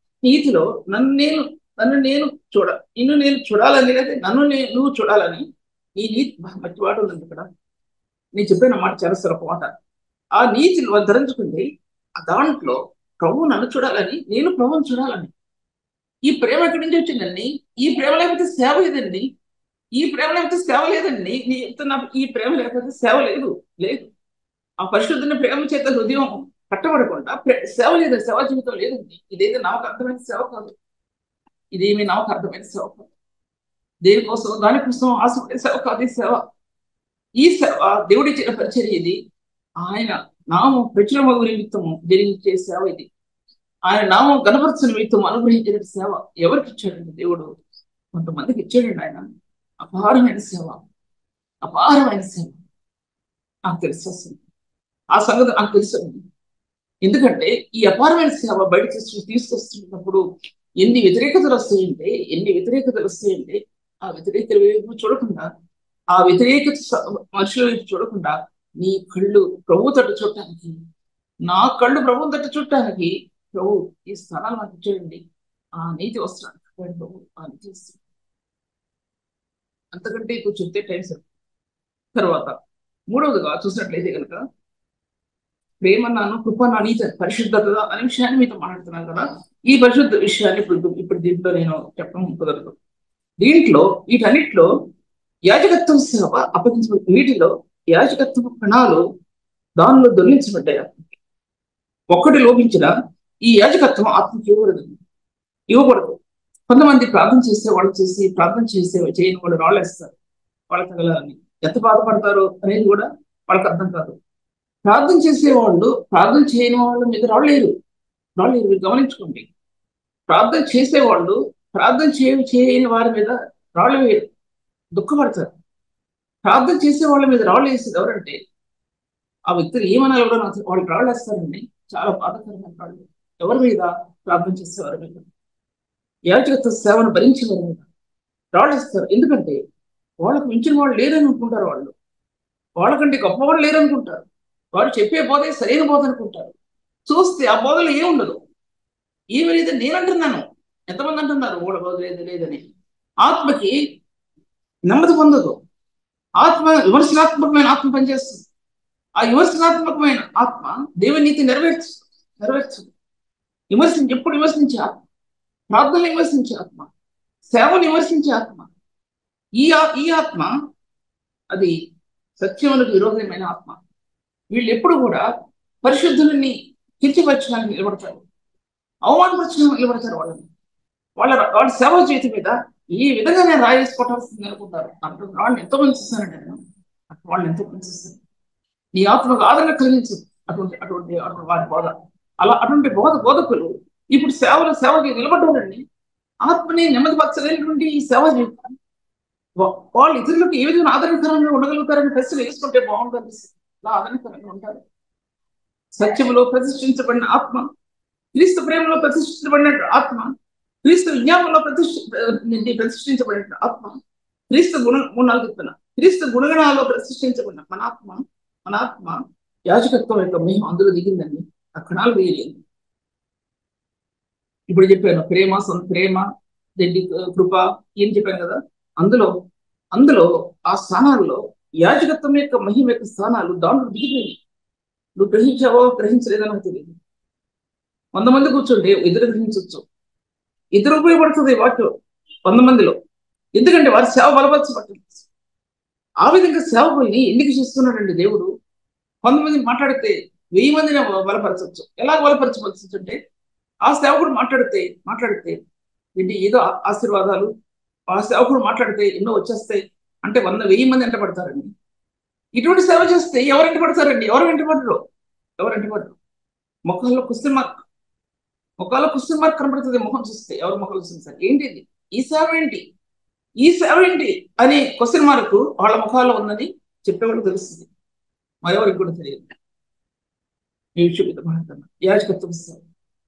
నన్ను నేను నిన్ను నేను చూడాలని, లేదా నువ్వు చూడాలని ఈ నీతి మట్టి వాడు ఉంది ఇక్కడ. నేను చెప్పిన మాట చాలా సులభ మాట. ఆ నీతిని ధరించుకుంటే ఆ దాంట్లో ప్రభు నన్ను చూడాలని, నేను ప్రభువుని చూడాలని. ఈ ప్రేమ ఎక్కడి నుంచి వచ్చిందండి? ఈ ప్రేమ లేకపోతే సేవ లేదండి. ఈ ప్రేమ లేకపోతే సేవ లేదండి. నీ చెప్తున్నా, ఈ ప్రేమ లేకపోతే సేవ లేదు. ఆ పరిశుద్ధుని ప్రేమ చేత హృదయం కట్టబడకుండా సేవ లేదు, సేవా జీవితం లేదండి. ఇదేదో నాకు అర్థమైన సేవ కాదు. ఇదేమి నాకు అర్థమైన సేవ కాదు. దేనికోసం దానికోసం ఆశపడే సేవ కాదు ఈ సేవ. ఈ సేవ దేవుడిచ్చిన పరిచర్య ఇది. ఆయన నామం ప్రచురమగు నిమిత్తము జరిగించే సేవ ఇది. ఆయన నామం గణపరచని నిమిత్తం అనుగ్రహించిన సేవ ఎవరికి ఇచ్చాడండి? దేవుడు కొంతమందికి ఇచ్చాడండి. ఆయన అపారమైన సేవ నాకు తెలుసు. ఆ సంగతి నాకు తెలుసు. ఎందుకంటే ఈ అపారమైన సేవ బయట తీసుకొస్తున్నప్పుడు ఎన్ని వ్యతిరేకతలు వస్తాయంటే ఆ వ్యతిరేకత వైపు చూడకుండా, ఆ వ్యతిరేకత మనుషుల వైపు చూడకుండా నీ కళ్ళు ప్రభు తట్టు చూడటానికి, నా కళ్ళు ప్రభు తట్టు చూడటానికి ప్రభు ఈ స్థానాలు మనకి ఇచ్చాడండి. ఆ నీతి వస్త్రానికి ప్రభు ఆ నీతి వస్త్రం. అంతకంటే ఎక్కువ చెప్తే టైం సరి. తర్వాత మూడవదిగా చూసినట్లయితే కనుక ప్రేమ నాను కృప నా నీతి పరిశుద్ధత అనే విషయాన్ని మీతో మాట్లాడుతున్నాను కదా. ఈ పరిశుద్ధ విషయాన్ని ఇప్పుడు దీంట్లో నేను చెప్పడం కుదరదు. వీటన్నిటిలో యాజకత్వం సేవ అప్పగించబడి, వీటిలో యాజకత్వ కణాలు దానిలో దొరికించబడ్డాయి. ఒక్కటి లోపించిన ఈ యాజకత్వం ఆత్మకి ఇవ్వకూడదు. కొంతమంది ప్రార్థన చేస్తే వాళ్ళు చేయని వాళ్ళు రాళ్ళేస్తారు. వాళ్ళకి తగలని ఎంత బాధపడతారో అనేది కూడా వాళ్ళకి అర్థం కాదు. ప్రార్థన చేసేవాళ్ళు ప్రార్థన చేయని వాళ్ళ మీద రాళ్ళేరు. మీరు గమనించుకోండి. ప్రార్థన చేసేవాళ్ళు ప్రార్థన చేయని వారి మీద రాళ్ళు వేయరు, దుఃఖపడతారు. ప్రార్థన చేసే వాళ్ళ మీద రాళ్ళు వేసేది ఎవరంటే ఆ వ్యక్తులు ఏమనాలి కూడా వాళ్ళు రాళ్ళు వేస్తారండి. చాలా బాధాకరమైన రాళ్ళు. ఎవరి మీద? ప్రార్థన చేసేవారి మీద, యాజకత్వ సేవను భరించే వారి మీద రాళ్ళు వేస్తారు. ఎందుకంటే వాళ్ళకు మించిన వాళ్ళు లేరని అనుకుంటారు. వాళ్ళకంటే గొప్ప వాళ్ళు లేరనుకుంటారు. వారు చెప్పే బోధే సరైన బోధ అనుకుంటారు. చూస్తే ఆ బోధలో ఏముండదు, ఏమి లేదని నేను అంటున్నాను. ఎంతమంది అంటున్నారు వాళ్ళ బోధ లేదని? ఆత్మకి నెమ్మది పొందదు. ఆత్మ విమర్శనాత్మకమైన ఆత్మ పనిచేస్తుంది. ఆ విమర్శనాత్మకమైన ఆత్మ దేవుని నీతి నెరవేర్చు. ఎప్పుడు విమర్శించే ఆత్మ, ప్రార్థనలు విమర్శించే ఆత్మ, సేవను విమర్శించే ఆత్మ. ఈ ఆత్మ అది సత్యములకు విరోధమైన ఆత్మ. వీళ్ళు ఎప్పుడు కూడా పరిశుద్ధులని కించపరచడానికి నిలబడతారు, అవమానపరచడానికి నిలబడతారు. వాళ్ళ సేవ చేతి మీద ఈ విధంగా నేను రాయేసి కొట్టాల్సింది అనుకుంటారు. వాళ్ళని ఎంతో మంది చూస్తానండి నేను. వాళ్ళని ఎంతో మంది చూస్తాను. నీ ఆత్మకు ఆదరణ కలిగించు అటువంటి వారి బోధ. అటువంటి బోధకులు ఇప్పుడు సేవకి నిలబడ్డారండి. ఆత్మని నెమ్మదిపరచలేనటువంటి ఈ సేవ జీవితం వాళ్ళు ఇతరులకు ఏ విధంగా ఆదరణకరంగా ఉండగలుగుతారని ప్రశ్నలు వేసుకుంటే బాగుంటుంది. ఆదరణకరంగా ఉంటారు. సత్యములో ప్రతిష్ఠించబడిన ఆత్మ, క్రీస్తు ప్రేమలో ప్రతిష్ఠించబడిన ఆత్మ, క్రీస్తు విజ్ఞాపంలో ప్రతిష్ఠించబడిన ఆత్మ, క్రీస్తు గుణగణాల్లో ప్రతిష్ఠించబడిన మన ఆత్మ యాజకత్వం యొక్క మహిమ అందులో దిగిందండి. ఆ కణాలు వేయలేదు. ఇప్పుడు చెప్పాను ప్రేమ కృప ఏం చెప్పాను కదా. అందులో ఆ స్థానాల్లో యాజకత్వం యొక్క మహిమ యొక్క స్థానాలు దాంట్లో దిగిపోయి. నువ్వు గ్రహించావో గ్రహించలేదో నాకు తెలియదు. 100 మంది కూర్చోండి, ఇద్దరు గ్రహించవచ్చు. ఇద్దరు ఉపయోగపడుతుంది వాటిలో 100 మందిలో. ఎందుకంటే వారి సేవ బలపరచబడుతుంది. ఆ విధంగా సేవకుల్ని ఎందుకు చేస్తున్నాడండి దేవుడు? 100 మంది మాట్లాడితే 1000 మందిని బలపరచవచ్చు. ఎలా బలపరచవచ్చు అంటే ఆ సేవకుడు మాట్లాడితే ఏంటి ఏదో ఆశీర్వాదాలు, ఆ సేవకుడు మాట్లాడితే ఎన్నో వచ్చేస్తాయి అంటే 1000 మంది వెంట పడతారండి. ఇటువంటి సేవ చేస్తే ఎవరు వెంట పడతారండి? ఎవరు వెంట పడరు? ముఖంలో క్వశ్చన్ మార్క్ కనబడుతుంది. ముఖం చూస్తే ఎవరు ముఖం చూస్తుంది సార్? ఏంటి ఈ సేవ ఏంటి? ఈ సేవ ఏంటి అనే క్వశ్చన్ మార్క్ వాళ్ళ ముఖాల్లో ఉన్నది చెప్పేవాళ్ళు తెలుస్తుంది, మరెవరికి కూడా తెలియదు. ఈ విషయం మీద మాట్లాడుతున్నా. యాజకత్వ సేవ,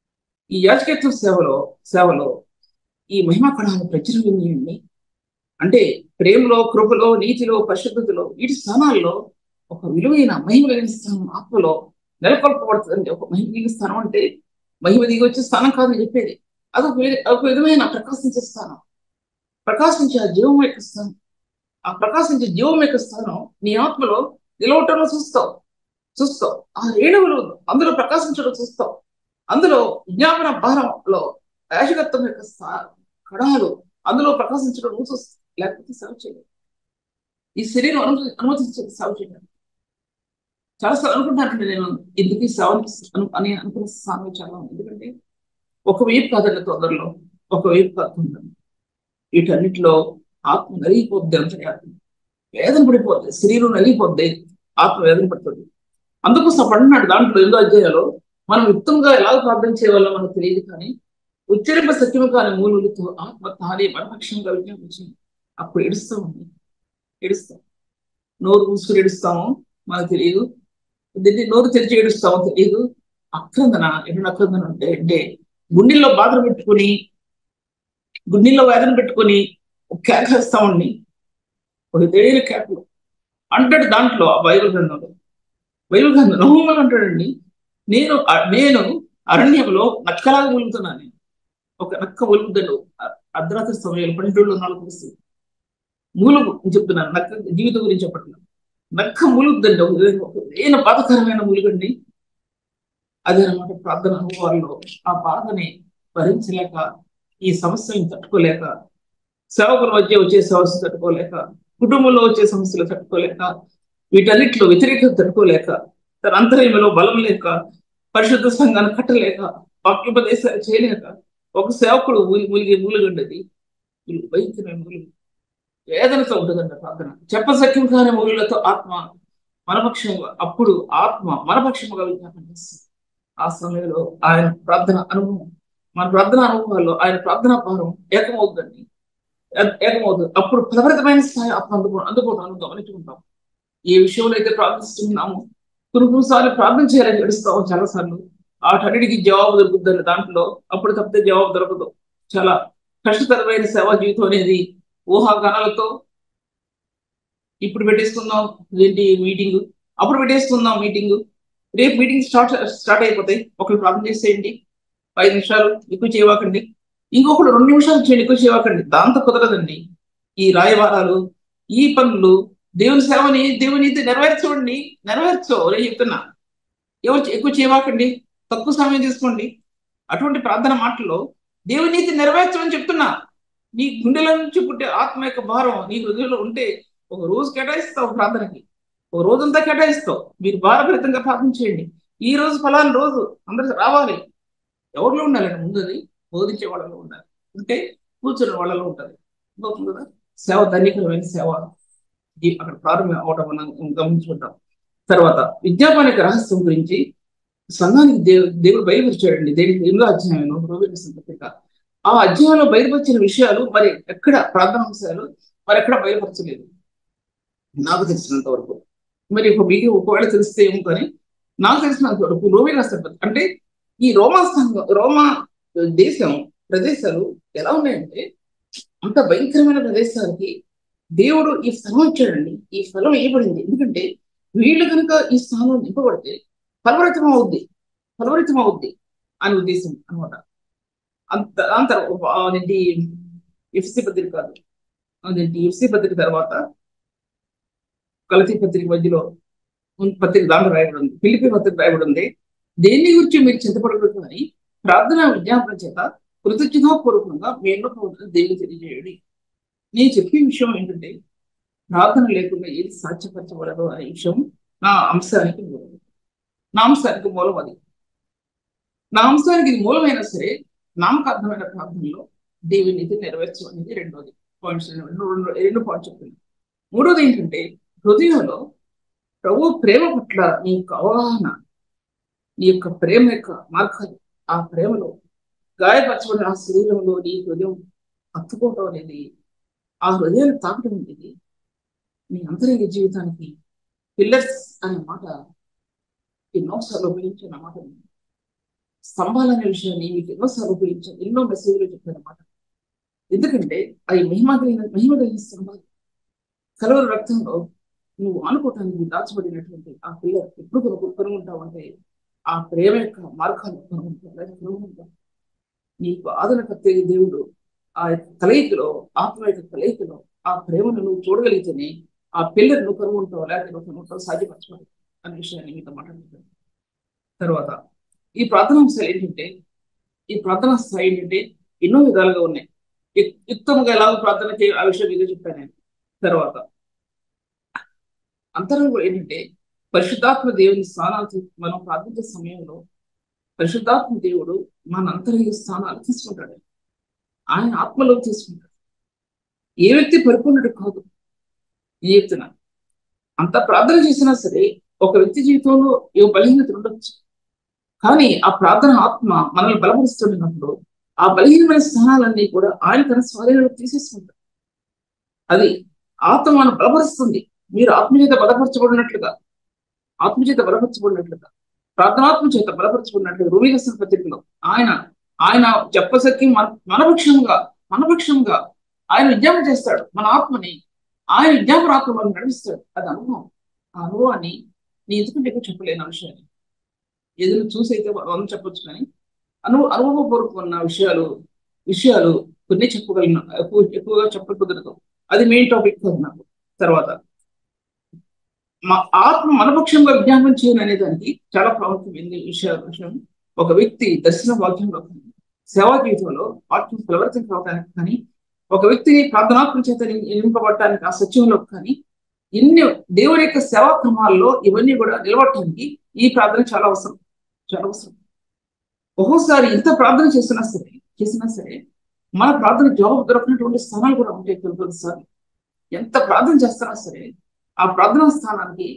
ఈ యాజకత్వ సేవలో ఈ మహిమా కణాలు ప్రచురించండి. అంటే ప్రేమలో, కృపలో, నీతిలో, పరిశుద్ధతలో, వీటి స్థానాల్లో ఒక విలువైన మహిమ కలిగిన స్థానం ఆత్మలో నెలకొల్పబడుతుందంటే, ఒక మహిమ కలిగిన స్థానం అంటే మహిమ దిగి వచ్చే స్థానం కాదని చెప్పేది. అదొక విధమైన ప్రకాశించే స్థానం, ప్రకాశించే ఆ జీవం యొక్క స్థానం. ఆ ప్రకాశించే జీవం యొక్క స్థానం నీ ఆత్మలో నిలవటంలో చూస్తావు. ఆ రేణువులు అందులో ప్రకాశించడం చూస్తావు. అందులో విజ్ఞాపన భారంలో యాజకత్వం యొక్క కణాలు అందులో ప్రకాశించడం నువ్వు చూస్తావు. లేకపోతే సేవ చేయలేదు. ఈ శరీరం అనుమతించేది సేవ చేయలేదు. చాలాసార్లు అనుకుంటానంటే నేను ఎందుకు ఈ సేవ అని అనుకున్న సమయం చాలా ఉంది. ఎందుకంటే ఒకవైపు కాదండి తొందరలో, ఒకవైపు కాకుండా వీటన్నిటిలో ఆత్మ నలిగిపోద్ది, అంతగా వేదన పడిపోద్ది, శరీరం నలిగిపోద్ది, ఆత్మ వేదన పడుతుంది. అందుకోసం పడినాడు దాంట్లో 8వ అధ్యాయంలో మనం యుక్తంగా ఎలా ప్రార్థన చేయవాలో మనకు తెలియదు, కానీ ఉచ్చరింప సత్యము కాని మూలులతో ఆత్మ తానే మనపక్షంగా విజ్ఞాపించింది. అప్పుడు ఏడుస్తాం, నోరు మూసుకుని ఏడుస్తాము మనకు తెలియదు, దీన్ని నోరు తెరిచి ఏడుస్తామో తెలియదు. ఎటువంటి అక్రందన అంటే గుండెల్లో బాధలు పెట్టుకుని, గుండెల్లో వేదన పెట్టుకుని కేకేస్తామండి. ఒక తెలియని కేకలు అంటాడు దాంట్లో. ఆ బైబిల్ గ్రంథం నహూములు అంటాడండి, నేను అరణ్యంలో నక్కలాగా మూలుగుతున్నాను. ఒక నక్క మూలుగుతాడు అర్ధరాత్రి సమయంలో 12:04 మూలుగు చెప్తున్నాను, నక్క జీవితం గురించి చెప్పట్లేదు. నక్క మూలుగుద్దండి, ఒక బాధకరమైన మూలుగండి. అదేనమాట ప్రార్థన అనుభవాల్లో ఆ బాధని భరించలేక, ఈ సమస్యలను తట్టుకోలేక, సేవకుల మధ్య వచ్చే సమస్యలు తట్టుకోలేక, కుటుంబంలో వచ్చే సమస్యలు తట్టుకోలేక, వీటన్నిటిలో వ్యతిరేకత తట్టుకోలేక, తన అంతర్యంలో బలం లేక, పరిశుద్ధ సంఘాన్ని కట్టలేక, వాక్యోపదేశాలు చేయలేక, ఒక సేవకుడు మూలుగండది భయంకరమైన మూలుగు, వేదనతో ఉంటుందండి ప్రార్థన. చెప్పసఖ్యం కాని మూలులతో ఆత్మ మనపక్షంగా, అప్పుడు ఆత్మ మనపక్షముగా విజ్ఞాపన చేస్తుంది. ఆ సమయంలో ఆయన ప్రార్థన అనుభవం, మన ప్రార్థన అనుభవాల్లో ఆయన ప్రార్థనా భారం ఏకమవుతుంది. అప్పుడు ఫలభరితమైన స్థాయి ఆత్మ అందుకోవడం గమనించుకుంటాం. ఏ విషయంలో అయితే ప్రార్థిస్తున్నామో కొన్నిసార్లు ప్రార్థన చేయాలని ఏడుస్తాము చాలాసార్లు, వాటన్నిటికీ జవాబు దొరుకుతుంది దాంట్లో. అప్పుడు తప్పితే జవాబు దొరకదు. చాలా కష్టతరమైన సేవా జీవితం అనేది ఊహాగానాలతో, ఇప్పుడు పెట్టేసుకుందాం ఏంటి మీటింగ్, అప్పుడు పెట్టేసుకుందాం మీటింగ్, రేపు మీటింగ్ స్టార్ట్ అయిపోతాయి, ఒకరు ప్రార్థన చేసేయండి, 5 నిమిషాలు ఎక్కువ చేయవాకండి, ఇంకొకరు 2 నిమిషాలు చేయండి, ఎక్కువ చేయవాకండి. దాంతో కుదరదండి. ఈ రాయవారాలు, ఈ పనులు, దేవుని సేవని, దేవుని నెరవేర్చో నేను చెప్తున్నా. ఎవరు ఎక్కువ చేయవాకండి, తక్కువ సమయం తీసుకోండి. అటువంటి ప్రార్థన మాటల్లో దేవుని నీతి నెరవేర్చమని చెప్తున్నా. నీ గుండెల నుంచి పుట్టే ఆత్మ యొక్క భారం నీ హృదయంలో ఉంటే ఒక రోజు కేటాయిస్తావు ప్రార్థనకి, ఒక రోజంతా కేటాయిస్తావు. మీరు భారభరితంగా ప్రార్థన చేయండి. ఈ రోజు ఫలాని రోజు అందరికి రావాలి. ఎవరిలో ఉండాలండి? ముందుది బోధించే వాళ్ళలో ఉండాలి, ఉంటే కూర్చున్న వాళ్ళలో ఉంటుంది. అవుతుంది కదా. సేవ ధన్యకరమైన సేవ అక్కడ ప్రారంభం అవడం మనం గమనించుకుంటాం. తర్వాత విజ్ఞాపన రహస్యం గురించి సంఘానికి దేవుడు బయలుపరిచాడండి. 8వ అధ్యాయంలో రోమిలకు పత్రిక, ఆ అధ్యాయంలో బయలుపరిచిన విషయాలు మరి ఎక్కడ ప్రార్థన అంశాలు మరి ఎక్కడ బయలుపరచలేదు నాకు తెలిసినంత వరకు. మరి మీకు ఒకవేళ తెలిస్తే ఏమో, కానీ నాకు తెలిసినంత వరకు రోమి రాష్ట్ర అంటే ఈ రోమా దేశం ప్రదేశాలు ఎలా ఉన్నాయంటే, అంత భయంకరమైన ప్రదేశాలకి దేవుడు ఈ స్థలం ఇచ్చాడండి. ఈ స్థలం ఇవ్వబడింది ఎందుకంటే వీళ్ళు కనుక ఈ స్థానం నింపబడితే ఫలవరితం అవుద్ది అని ఉద్దేశం అనమాట. అంత అదేంటి ఎఫ్సి పత్రిక కాదు, అదేంటి ఎఫ్సి పత్రిక తర్వాత గలతీ పత్రిక మధ్యలో పత్రిక దాంట్లో రాయబడి ఉంది, ఫిలిప్పీ పత్రిక రాయబడి ఉంది. దేన్ని గురించి మీరు చింతపడకూడదు అని ప్రార్థన విజ్ఞాపన చేత కృతజ్ఞతాపూర్వకంగా మీ ఎన్నో దేవుని తెలియజేయండి. నేను చెప్పే విషయం ఏంటంటే, ప్రార్థన లేకుండా ఏది సాధ్యపరచబడదు అనే విషయం నా అంశానికి మూలం అది. నా అంశానికి ఇది మూలమైనా సరే, నామకార్థమైన ప్రార్థనలో దేవుని నీతి నెరవేర్చడం అనేది రెండోది పాయింట్స్. రెండు పాయింట్స్ చెప్తున్నాను. మూడోది ఏంటంటే, హృదయంలో ప్రభు ప్రేమ పట్ల నీ యొక్క అవగాహన, నీ యొక్క ప్రేమ యొక్క మార్గాలు, ఆ ప్రేమలో గాయపరచబడిన ఆ శరీరంలో నీ హృదయం హత్తుకోవటం అనేది ఆ హృదయాన్ని తాకటం అనేది నీ అంతరంగ జీవితానికి పిల్లర్స్ అనే మాట ఎన్నోసార్లు ఉపయోగించిన మాట. స్తంభాలు అనే విషయాన్ని మీకు ఎన్నోసార్లు ఉపయోగించాను, ఎన్నో మెసేజ్లు చెప్పారన్నమాట. ఎందుకంటే అవి మహిమ కలిగిన స్తంభాలు. కలువరి రక్తంలో నువ్వు ఆనుకోవటానికి దాచబడినటువంటి ఆ పిల్లర్ ఎప్పుడు కనుగొంటావు అంటే ఆ ప్రేమ యొక్క మార్గాలు కనుగొంటావు. నీకు ఆదరణకర్త దేవుడు ఆ యొక్క కలయికలో, ఆత్మ యొక్క కలయికలో ఆ ప్రేమను నువ్వు చూడగలిగితేనే ఆ పిల్లర్ నువ్వు కనుగొంటావు, లేకపోతే నువ్వు కనుగొంటావు సాధ్యపరచుకోవాలి అనే విషయాన్ని మీతో మాట్లాడుతున్నాను. తర్వాత ఈ ప్రార్థన స్థాయి ఏంటంటే, ఈ ప్రార్థన స్థాయి ఏంటంటే ఎన్నో విధాలుగా ఉన్నాయి. యుక్తంగా ఎలాగో ప్రార్థన చేయ ఆ విషయం మీద చెప్పాను నేను. తర్వాత అంతరంగం ఏంటంటే పరిశుద్ధాత్మ దేవుని స్థానాలు మనం ప్రార్థించే సమయంలో పరిశుద్ధాత్మ దేవుడు మన అంతరంగ స్థానాలు తీసుకుంటాడు. ఆయన ఆత్మలో తీసుకుంటాడు. ఏ వ్యక్తి పరిపూర్ణుడు కాదు. నేను చెప్తున్నాను, అంత ప్రార్థన చేసినా సరే ఒక వ్యక్తి జీవితంలో ఏ బలహీనత ఉండొచ్చు. కానీ ఆ ప్రార్థన ఆత్మ మనల్ని బలపరుస్తున్నప్పుడు ఆ బలహీనమైన స్థానాలన్నీ కూడా ఆయన తన స్వాధీనంలో తీసేసుకుంటాడు. అది ఆత్మ మనం బలపరుస్తుంది. మీరు ఆత్మచేత బలపరచబడినట్లుగా, ఆత్మచేత బలపరచబడినట్లుగా, ప్రార్థనాత్మ చేత బలపరచబడినట్లుగా రోమీయులకు రాసిన పత్రికలో ఆయన ఆయన చెప్పసక్కి మనపక్షంగా ఆయన విజ్ఞాపన చేస్తాడు. మన ఆత్మని ఆయన విజ్ఞాపన ఆత్మ మనం నడిపిస్తాడు. అది అనుభవం. ఆ అనుభవాన్ని నీ ఎందుకంటే ఎక్కువ చెప్పలేని విషయాన్ని ఏదైనా చూసి అయితే మనం చెప్పొచ్చు, కానీ అనుభవపూర్వకమైన విషయాలు కొన్ని చెప్పగలను. ఎక్కువగా చెప్పకుదరదు. అది మెయిన్ టాపిక్ కాదు నాకు. తర్వాత మా ఆత్మ మనపక్షంగా విజ్ఞాపనం చేయను అనే దానికి చాలా ప్రాముఖ్యమైనది విషయం. ఒక వ్యక్తి దర్శన వాక్యంలో సేవా జీవితంలో వాక్యం ప్రవర్తన కావడానికి కానీ, ఒక వ్యక్తిని ప్రార్థనాత్మ చేత నింపబడటానికి ఆ సత్యంలో కానీ, ఎన్ని దేవుని యొక్క సేవా క్రమాల్లో ఇవన్నీ కూడా నిలబడటానికి ఈ ప్రార్థన చాలా అవసరం. ఒక్కోసారి ఎంత ప్రార్థన చేసినా సరే మన ప్రార్థన జవాబు దొరకనటువంటి స్థానాలు కూడా ఉంటాయి. కొన్నిసార్లు ఎంత ప్రార్థన చేస్తున్నా సరే ఆ ప్రార్థనా స్థానానికి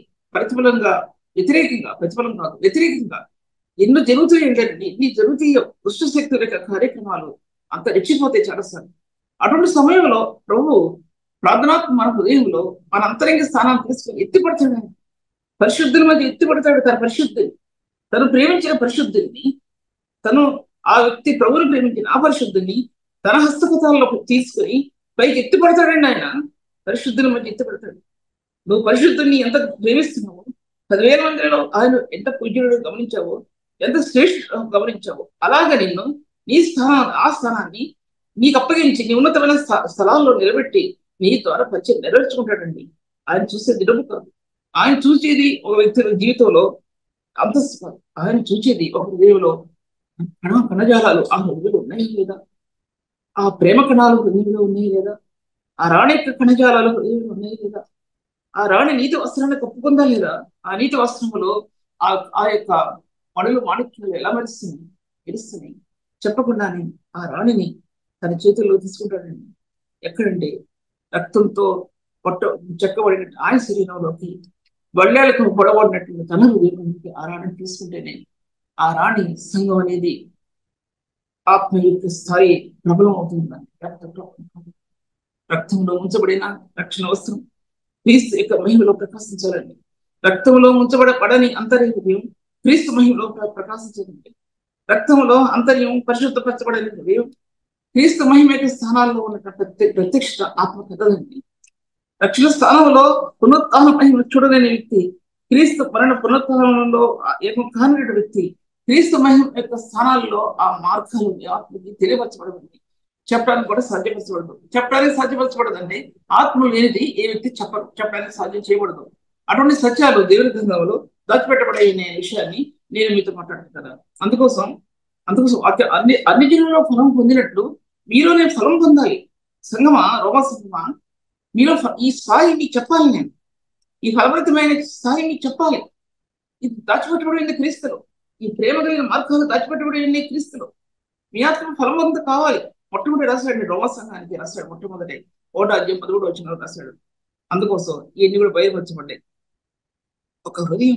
వ్యతిరేకంగా ఎన్నో జరుగుతాయి ఏంటంటే ఇన్ని జరుగుతాయి దుష్ట శక్తుల యొక్క కార్యక్రమాలు అంత రెచ్చిపోతాయి చాలాసార్లు. అటువంటి సమయంలో ప్రభు ప్రార్థనాత్మ మన హృదయంలో మన అంతరంగ స్థానాన్ని తీసుకొని ఎత్తిపడతాడు. ఆయన పరిశుద్ధుల మధ్య ఎత్తిపడతాడు. తను ప్రేమించిన పరిశుద్ధుల్ని, తను ఆ వ్యక్తి ప్రభువుని ప్రేమించిన ఆ పరిశుద్ధుని తన హస్తకతాల్లోకి తీసుకొని పైకి ఎత్తిపడతాడండి. ఆయన పరిశుద్ధుల మధ్య ఎత్తిపడతాడు. నువ్వు పరిశుద్ధుని ఎంత ప్రేమిస్తున్నావో, 10,000 మందిలో ఆయన ఎంత పూజ్యుడు గమనించావో, ఎంత శ్రేష్ఠ గమనించావో, అలాగే నిన్ను ఆ స్థానాన్ని నీకు అప్పగించి నీ ఉన్నతమైన స్థలాల్లో నిలబెట్టి నీ ద్వారా పరిచయం నెరవేర్చుకుంటాడండి. ఆయన చూసేది డబ్బు కాదు. ఆయన చూసేది ఒక వ్యక్తి జీవితంలో అంతస్తు కాదు. ఆయన చూసేది ఒక హృదయంలో కణజాలాలు ఆ హృదయంలో ఉన్నాయి లేదా, ఆ ప్రేమ కణాలు హృదయంలో ఉన్నాయి లేదా, ఆ రాణి యొక్క కణజాలాలు హృదయంలో ఉన్నాయి లేదా, ఆ రాణి నీతి వస్త్రాన్ని కప్పుకుందా లేదా, ఆ నీతి వస్త్రములో ఆ యొక్క మడులు మాణిక్యాలు ఎలా మెరుస్తున్నాయి చెప్పకుండానే ఆ రాణిని తన చేతుల్లో తీసుకుంటాడండి. ఎక్కడండి? రక్తంతో చెక్కబడినట్టు ఆయన శరీరంలోకి బళ్ళేలకు పొడబడినట్టు తన హృదయంలోకి ఆ రాణిని తీసుకుంటేనే ఆ రాణి సంఘం అనేది ఆత్మ యొక్క స్థాయి ప్రబలం అవుతుందండి. రక్తంలో ఉంచబడిన రక్షణ వస్త్రం క్రీస్తు యొక్క మహిమలో ప్రకాశించాలండి. రక్తంలో ఉంచబడని అంతర్య హృదయం క్రీస్తు మహిమలో ప్రకాశించాలండి. రక్తంలో అంతర్యం పరిశుద్ధపరచబడిన హృదయం క్రీస్తు మహిమ యొక్క స్థానాల్లో ఉన్న ప్రత్యక్ష ఆత్మ కదలండి. రక్షణ స్థానంలో పునరుత్థాన మహిమ చూడలేని వ్యక్తి, క్రీస్తు పునరుత్థానంలో ఏకం కాని వ్యక్తి క్రీస్తు మహిమ యొక్క స్థానాల్లో ఆ మార్గాలు ఆత్మకి తెలియపరచబడదండి. చెప్పడానికి కూడా సాధ్యపరచబడదండి. ఆత్మ లేనిది ఏ వ్యక్తి చెప్పడానికి సాధ్యం చేయబడదు. అటువంటి సత్యాలు దేవుని గ్రంథంలో దాచిపెట్టబడే విషయాన్ని నేను మీతో మాట్లాడుతున్నాను. అందుకోసం అన్ని జనులలో ఫలం పొందినట్లు మీలోనే ఫలం పొందాలి. సంగమా, రోమా సంగమా, మీలో ఈ స్థాయి మీకు చెప్పాలి. నేను ఈ ఫలభరితమైన స్థాయి మీకు చెప్పాలి. ఇది దాచిపెట్టబడింది క్రీస్తులో. ఈ ప్రేమ కలిగిన మార్గాలు దాచిపెట్టబడి క్రీస్తులో. మీ ఆత్మ ఫలవంత కావాలి. మొట్టమొదటి రాశాడు రోమా సంఘానికి రాశాడు. మొట్టమొదటి 1:13 రాశాడు. అందుకోసం ఇవన్నీ కూడా బయలుపరచబడ్డాయి. ఒక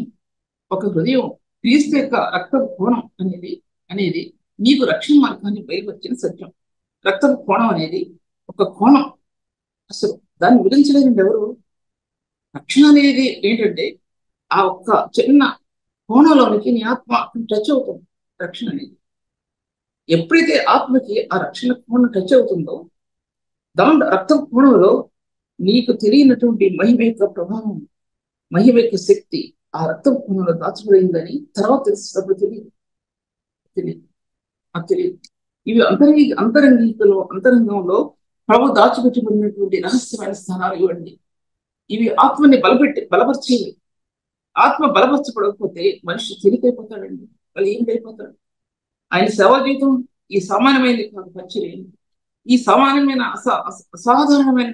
హృదయం క్రీస్తు యొక్క రక్త కోణం అనేది నీకు రక్షణ మార్గాన్ని బయలుపరిచిన సత్యం. రక్త కోణం అనేది ఒక కోణం. అసలు దాన్ని వివరించలేదండి ఎవరు. రక్షణ అనేది ఏంటంటే ఆ ఒక్క చిన్న కోణంలోనికి నీ ఆత్మ టచ్ అవుతుంది. రక్షణ అనేది ఎప్పుడైతే ఆత్మకి ఆ రక్షణ కోణం టచ్ అవుతుందో, దాంట్లో రక్త కోణంలో నీకు తెలియనటువంటి మహిమ యొక్క ప్రభావం, మహిమ యొక్క శక్తి ఆ రక్త కోణంలో దాచబడిందని తర్వాత తెలిసినప్పుడు తెలియదు. తెలియదు, అది తెలియదు. ఇవి అంతరంగంలో ప్రభు దాచిపెట్టబడినటువంటి రహస్యమైన స్థానాలు ఇవ్వండి. ఇవి ఆత్మని బలపరిచేవి. ఆత్మ బలపరచబడకపోతే మనిషి తేలికైపోతాడండి. వాళ్ళు ఏమిటైపోతాడు. ఆయన సేవా జీవితం ఈ సామాన్యమైనది కాదు. పరిచయం ఈ సామాన్యమైన అసాధారణమైన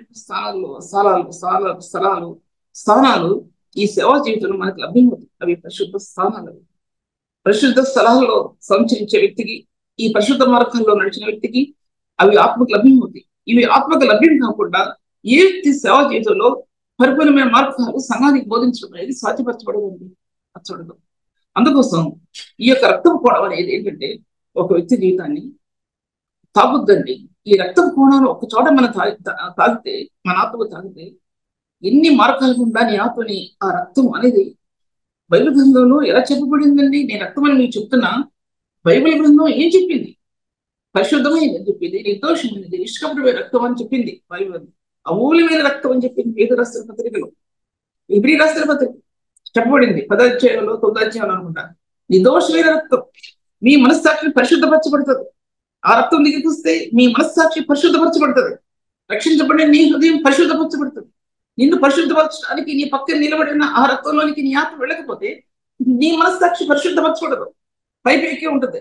స్థానాలు ఈ సేవా జీవితంలో మనకు లభ్యమవుతాయి. అవి పరిశుద్ధ స్థానాలు. పరిశుద్ధ స్థలాల్లో సంచరించే వ్యక్తికి, ఈ పరిశుద్ధ మార్గాల్లో నడిచిన వ్యక్తికి అవి ఆత్మకు లభ్యమవుతాయి. ఇవి ఆత్మకు లభ్యం కాకుండా ఏ వ్యక్తి సేవా జీవితంలో పరిపూర్ణమైన మార్గాలు సంఘానికి బోధించడం అనేది సాధ్యపరచబడదండి. చూడదు. అందుకోసం ఈ యొక్క రక్తం కోణం అనేది ఏంటంటే ఒక వ్యక్తి జీవితాన్ని తాగుద్దండి. ఈ రక్తం కోణాలు ఒక చోట మనం తాగితే, మన ఆత్మకు తాగితే ఎన్ని మార్గాలు గుండా నీ ఆత్మని ఆ రక్తం అనేది బైబిల్ గ్రంథంలో ఎలా చెప్పబడిందండి. నేను రక్తం అని మీకు చెప్తున్నా. బైబిల్ గ్రంథం ఏం చెప్పింది? పరిశుద్ధమైనది అని చెప్పింది, నిర్దోషమైనది, నిష్కపటమైన రక్తం అని చెప్పింది బైబిల్. అమూల్యమైన రక్తం అని చెప్పింది పేతురు రాసిన పత్రికలో, హెబ్రీ రాసిన పత్రిక చెప్పబడింది 10వ అధ్యాయంలో 9వ అధ్యాయంలో అనుకుంటా. నిర్దోషమైన రక్తం మీ మనస్సాక్షిని పరిశుద్ధపరచబడుతుంది. ఆ రక్తం దిగి చూస్తే మీ మనస్సాక్షి పరిశుద్ధపరచబడుతుంది. రక్షించబడిన నీ హృదయం పరిశుద్ధపరచబడుతుంది. నిన్ను పరిశుద్ధపరచడానికి నీ పక్కన నిలబడిన ఆ రక్తంలోనికి నీ ఆత్మ వెళ్ళకపోతే నీ మనస్సాక్షి పరిశుద్ధపరచబడదు. పైపైకే ఉంటుంది.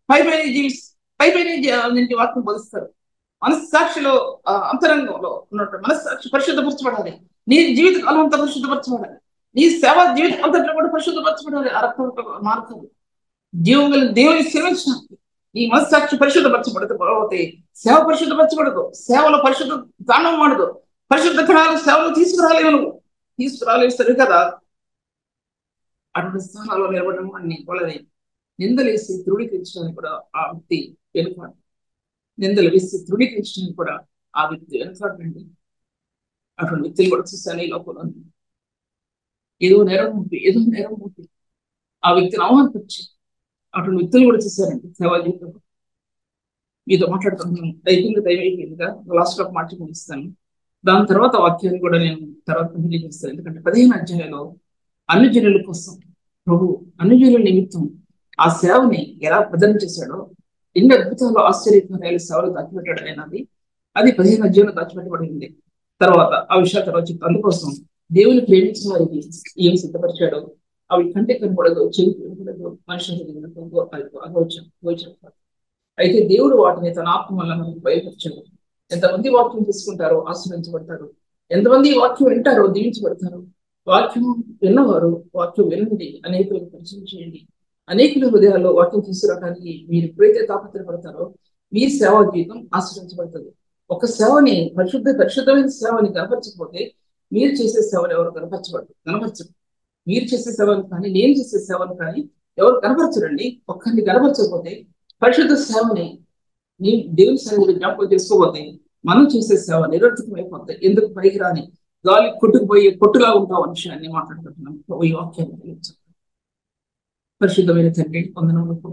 పైపైన వాక్యం బోధిస్తారు. మనస్సాక్షిలో అంతరంగంలో ఉన్నట్టు మనస్సాక్షి పరిశుద్ధపరచబడాలి. నీ జీవిత కాలం అంతా పరిశుద్ధపరచబడాలి. నీ సేవా జీవితం అంతట్లో కూడా పరిశుద్ధపరచబడాలి. ఆ రక్తం మార్గం జీవం గల దేవుని సేవించడానికి నీ మనస్సాక్షి పరిశుద్ధపరచబడితే సేవ పరిశుద్ధపరచబడదు. సేవలో పరిశుద్ధ దానం వాడదు. పరిశుద్ధ కణాలు సేవలు తీసుకురాలేవు. నువ్వు తీసుకురాలేవు సరే కదా. అటువంటి స్థానాల్లో నిలబడడం వాడిని వాళ్ళని నిందలేసి ధృవీకరించడానికి కూడా ఆ వ్యక్తి వెనుకాడు. నిందలు వేసి ధృవీకరించడానికి కూడా ఆ వ్యక్తి వెనుకాడండి. అటువంటి వ్యక్తులు కూడా చూస్తాను ఈ లోపల. ఏదో నేరం ముప్పి ఆ వ్యక్తిని అవమానపరిచి అటువంటి వ్యక్తులు కూడా చూశారండి సేవా జీవితంలో. మీతో మాట్లాడుతున్నాను. అయిపోయిందిగా లాస్ట్ ఆఫ్ మాట ముగిస్తాను. దాని తర్వాత వాక్యాన్ని కూడా నేను తర్వాత కంటిన్యూ చేస్తాను. ఎందుకంటే 15వ అధ్యాయంలో అన్ని జనుల కోసం ప్రభు అన్ని జనుల నిమిత్తం ఆ సేవని ఎలా ప్రజెంట్ చేశాడో, ఎన్ని అద్భుతాలు ఆశ్చర్యకరమైన సేవలు దాచిపెట్టాడు అనేది అది 15వ అధ్యాయంలో దాచిపెట్టబడింది. తర్వాత ఆ విషయాల తర్వాత చెప్తాను. అందుకోసం దేవుని ప్రేమించిన వారికి ఏమి సిద్ధపరిచాడో అవి కంటే కనపడదు, చెవి కనపడదు, మనుషులు గోచరం. అయితే దేవుడు వాటిని తన ఆత్మ వల్ల మనకు బయలుపరిచాడు. ఎంతమంది వాక్యం తీసుకుంటారో ఆశ్రయించబడతారు. ఎంతమంది వాక్యం వింటారో దీవించబడతారు. వాక్యం విన్నవారు వాక్యం వినండి, అనేకులకు పరిచయం చేయండి. అనేకుల హృదయాల్లో వాక్యం తీసుకురావడానికి మీరు ఎప్పుడైతే తాపత్రపడతారో మీ సేవా జీవితం ఆశ్రయించబడుతుంది. ఒక సేవని పరిశుద్ధమైన సేవని కనపరచకపోతే మీరు చేసే సేవలు ఎవరు కనపరచరు. మీరు చేసే సేవలు కానీ నేను చేసే సేవలు కానీ ఎవరు కనపరచరండి. ఒక్కరిని కనపరచకపోతే పరిశుద్ధ సేవని నీ దేవుని సన్నిధిలో జ్ఞాపకం చేసుకోబోతే మనం చేసే సేవ నిరర్థకమైపోతాయి. ఎందుకు పైకిరాని గాలి కొట్టుకుపోయే కొట్టులా ఉంటావు అనే విషయాన్ని మాట్లాడుకుంటున్నాం. ఈ వాక్యాన్ని తెలియజేస్తాం. పరిశుద్ధమైన తండ్రి, వందనములు.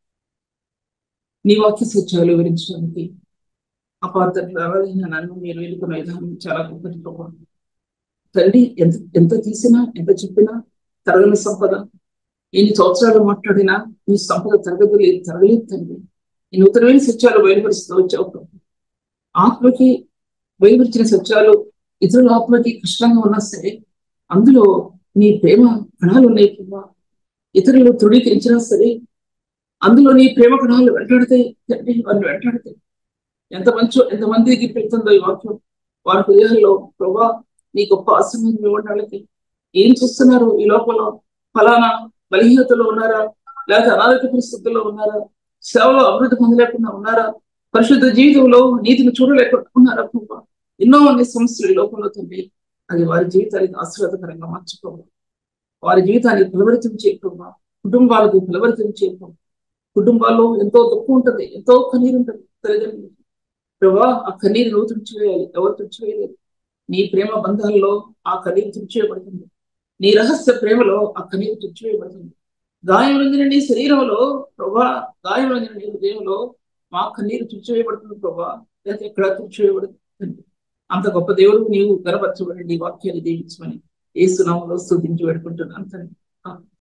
నీ వాక్య సత్యాలు వివరించడానికి అపార్థాలు నన్ను మీరు ఎన్నుకున్న విధానం చాలా గొప్పది ప్రభావం. తండ్రి, ఎంత తీసినా ఎంత చెప్పినా తరగని సంపద. ఎన్ని సంవత్సరాలు మాట్లాడినా నీ సంపద తరగలేదు తండ్రి. ఈ నూతనమైన సత్యాలు బయలుపరుస్తూ వచ్చావు. ఆత్మకి బయలుపరిచిన సత్యాలు ఇతరుల ఆత్మకి కష్టంగా ఉన్నా సరే అందులో నీ ప్రేమ కణాలు ఉన్నాయి ప్రభా. ఇతరులు తృణీకరించినా సరే అందులో నీ ప్రేమ కణాలు వెంటాడతాయి తండ్రి. వాళ్ళు వెంటాడతాయి. ఎంతమందికి పెడుతుందో ఈ వాక్యం వారి హృదయాల్లో ప్రభా నీ గొప్ప ఆశీర్వాదం ఇవ్వడానికి. ఏం చూస్తున్నారు ఈ లోపల? ఫలానా బలహీనతలో ఉన్నారా, లేకపోతే అనారోగ్య పరిస్థితుల్లో ఉన్నారా, సేవలో అభివృద్ధి పొందలేకుండా ఉన్నారా, పరిశుద్ధ జీవితంలో నీతిని చూడలేకుండా ఉన్నారా ప్రభా? ఎన్నో అన్ని సమస్యలు ఈ లోపంలో తండ్రి. అది వారి జీవితానికి ఆశీర్వాదకరంగా మార్చుకోవాలి. వారి జీవితాన్ని ఫలవరితం చేయకుండా, కుటుంబాలకు ఫలవరితం చేయకుండా. కుటుంబాల్లో ఎంతో దుఃఖం ఉంటుంది, ఎంతో కన్నీరు ఉంటుంది తల్లిదండ్రులు. ప్రభా ఆ కన్నీరు నువ్వు తుడిచివేయాలి. ఎవరు తుడిచివేయలేదు. నీ ప్రేమ బంధాల్లో ఆ కన్నీరు తుడిచివేయబడుతుంది. నీ రహస్య ప్రేమలో ఆ కన్నీరు తుడిచివేయబడుతుంది. గాయములందిన నీ శరీరంలో ప్రభా, గాయములందిన నీ హృదయంలో మా కన్నీరు తుడిచివేయబడుతుంది ప్రభా, లేకపోతే ఎక్కడ తుడిచివేయబడుతుంది. అంత గొప్ప దేవుడు నీవు గనపరచబడి నీ వాక్యాన్ని దీవించమని యేసు నామములో స్తుతించి వేడుకుంటున్నాను తండ్రి.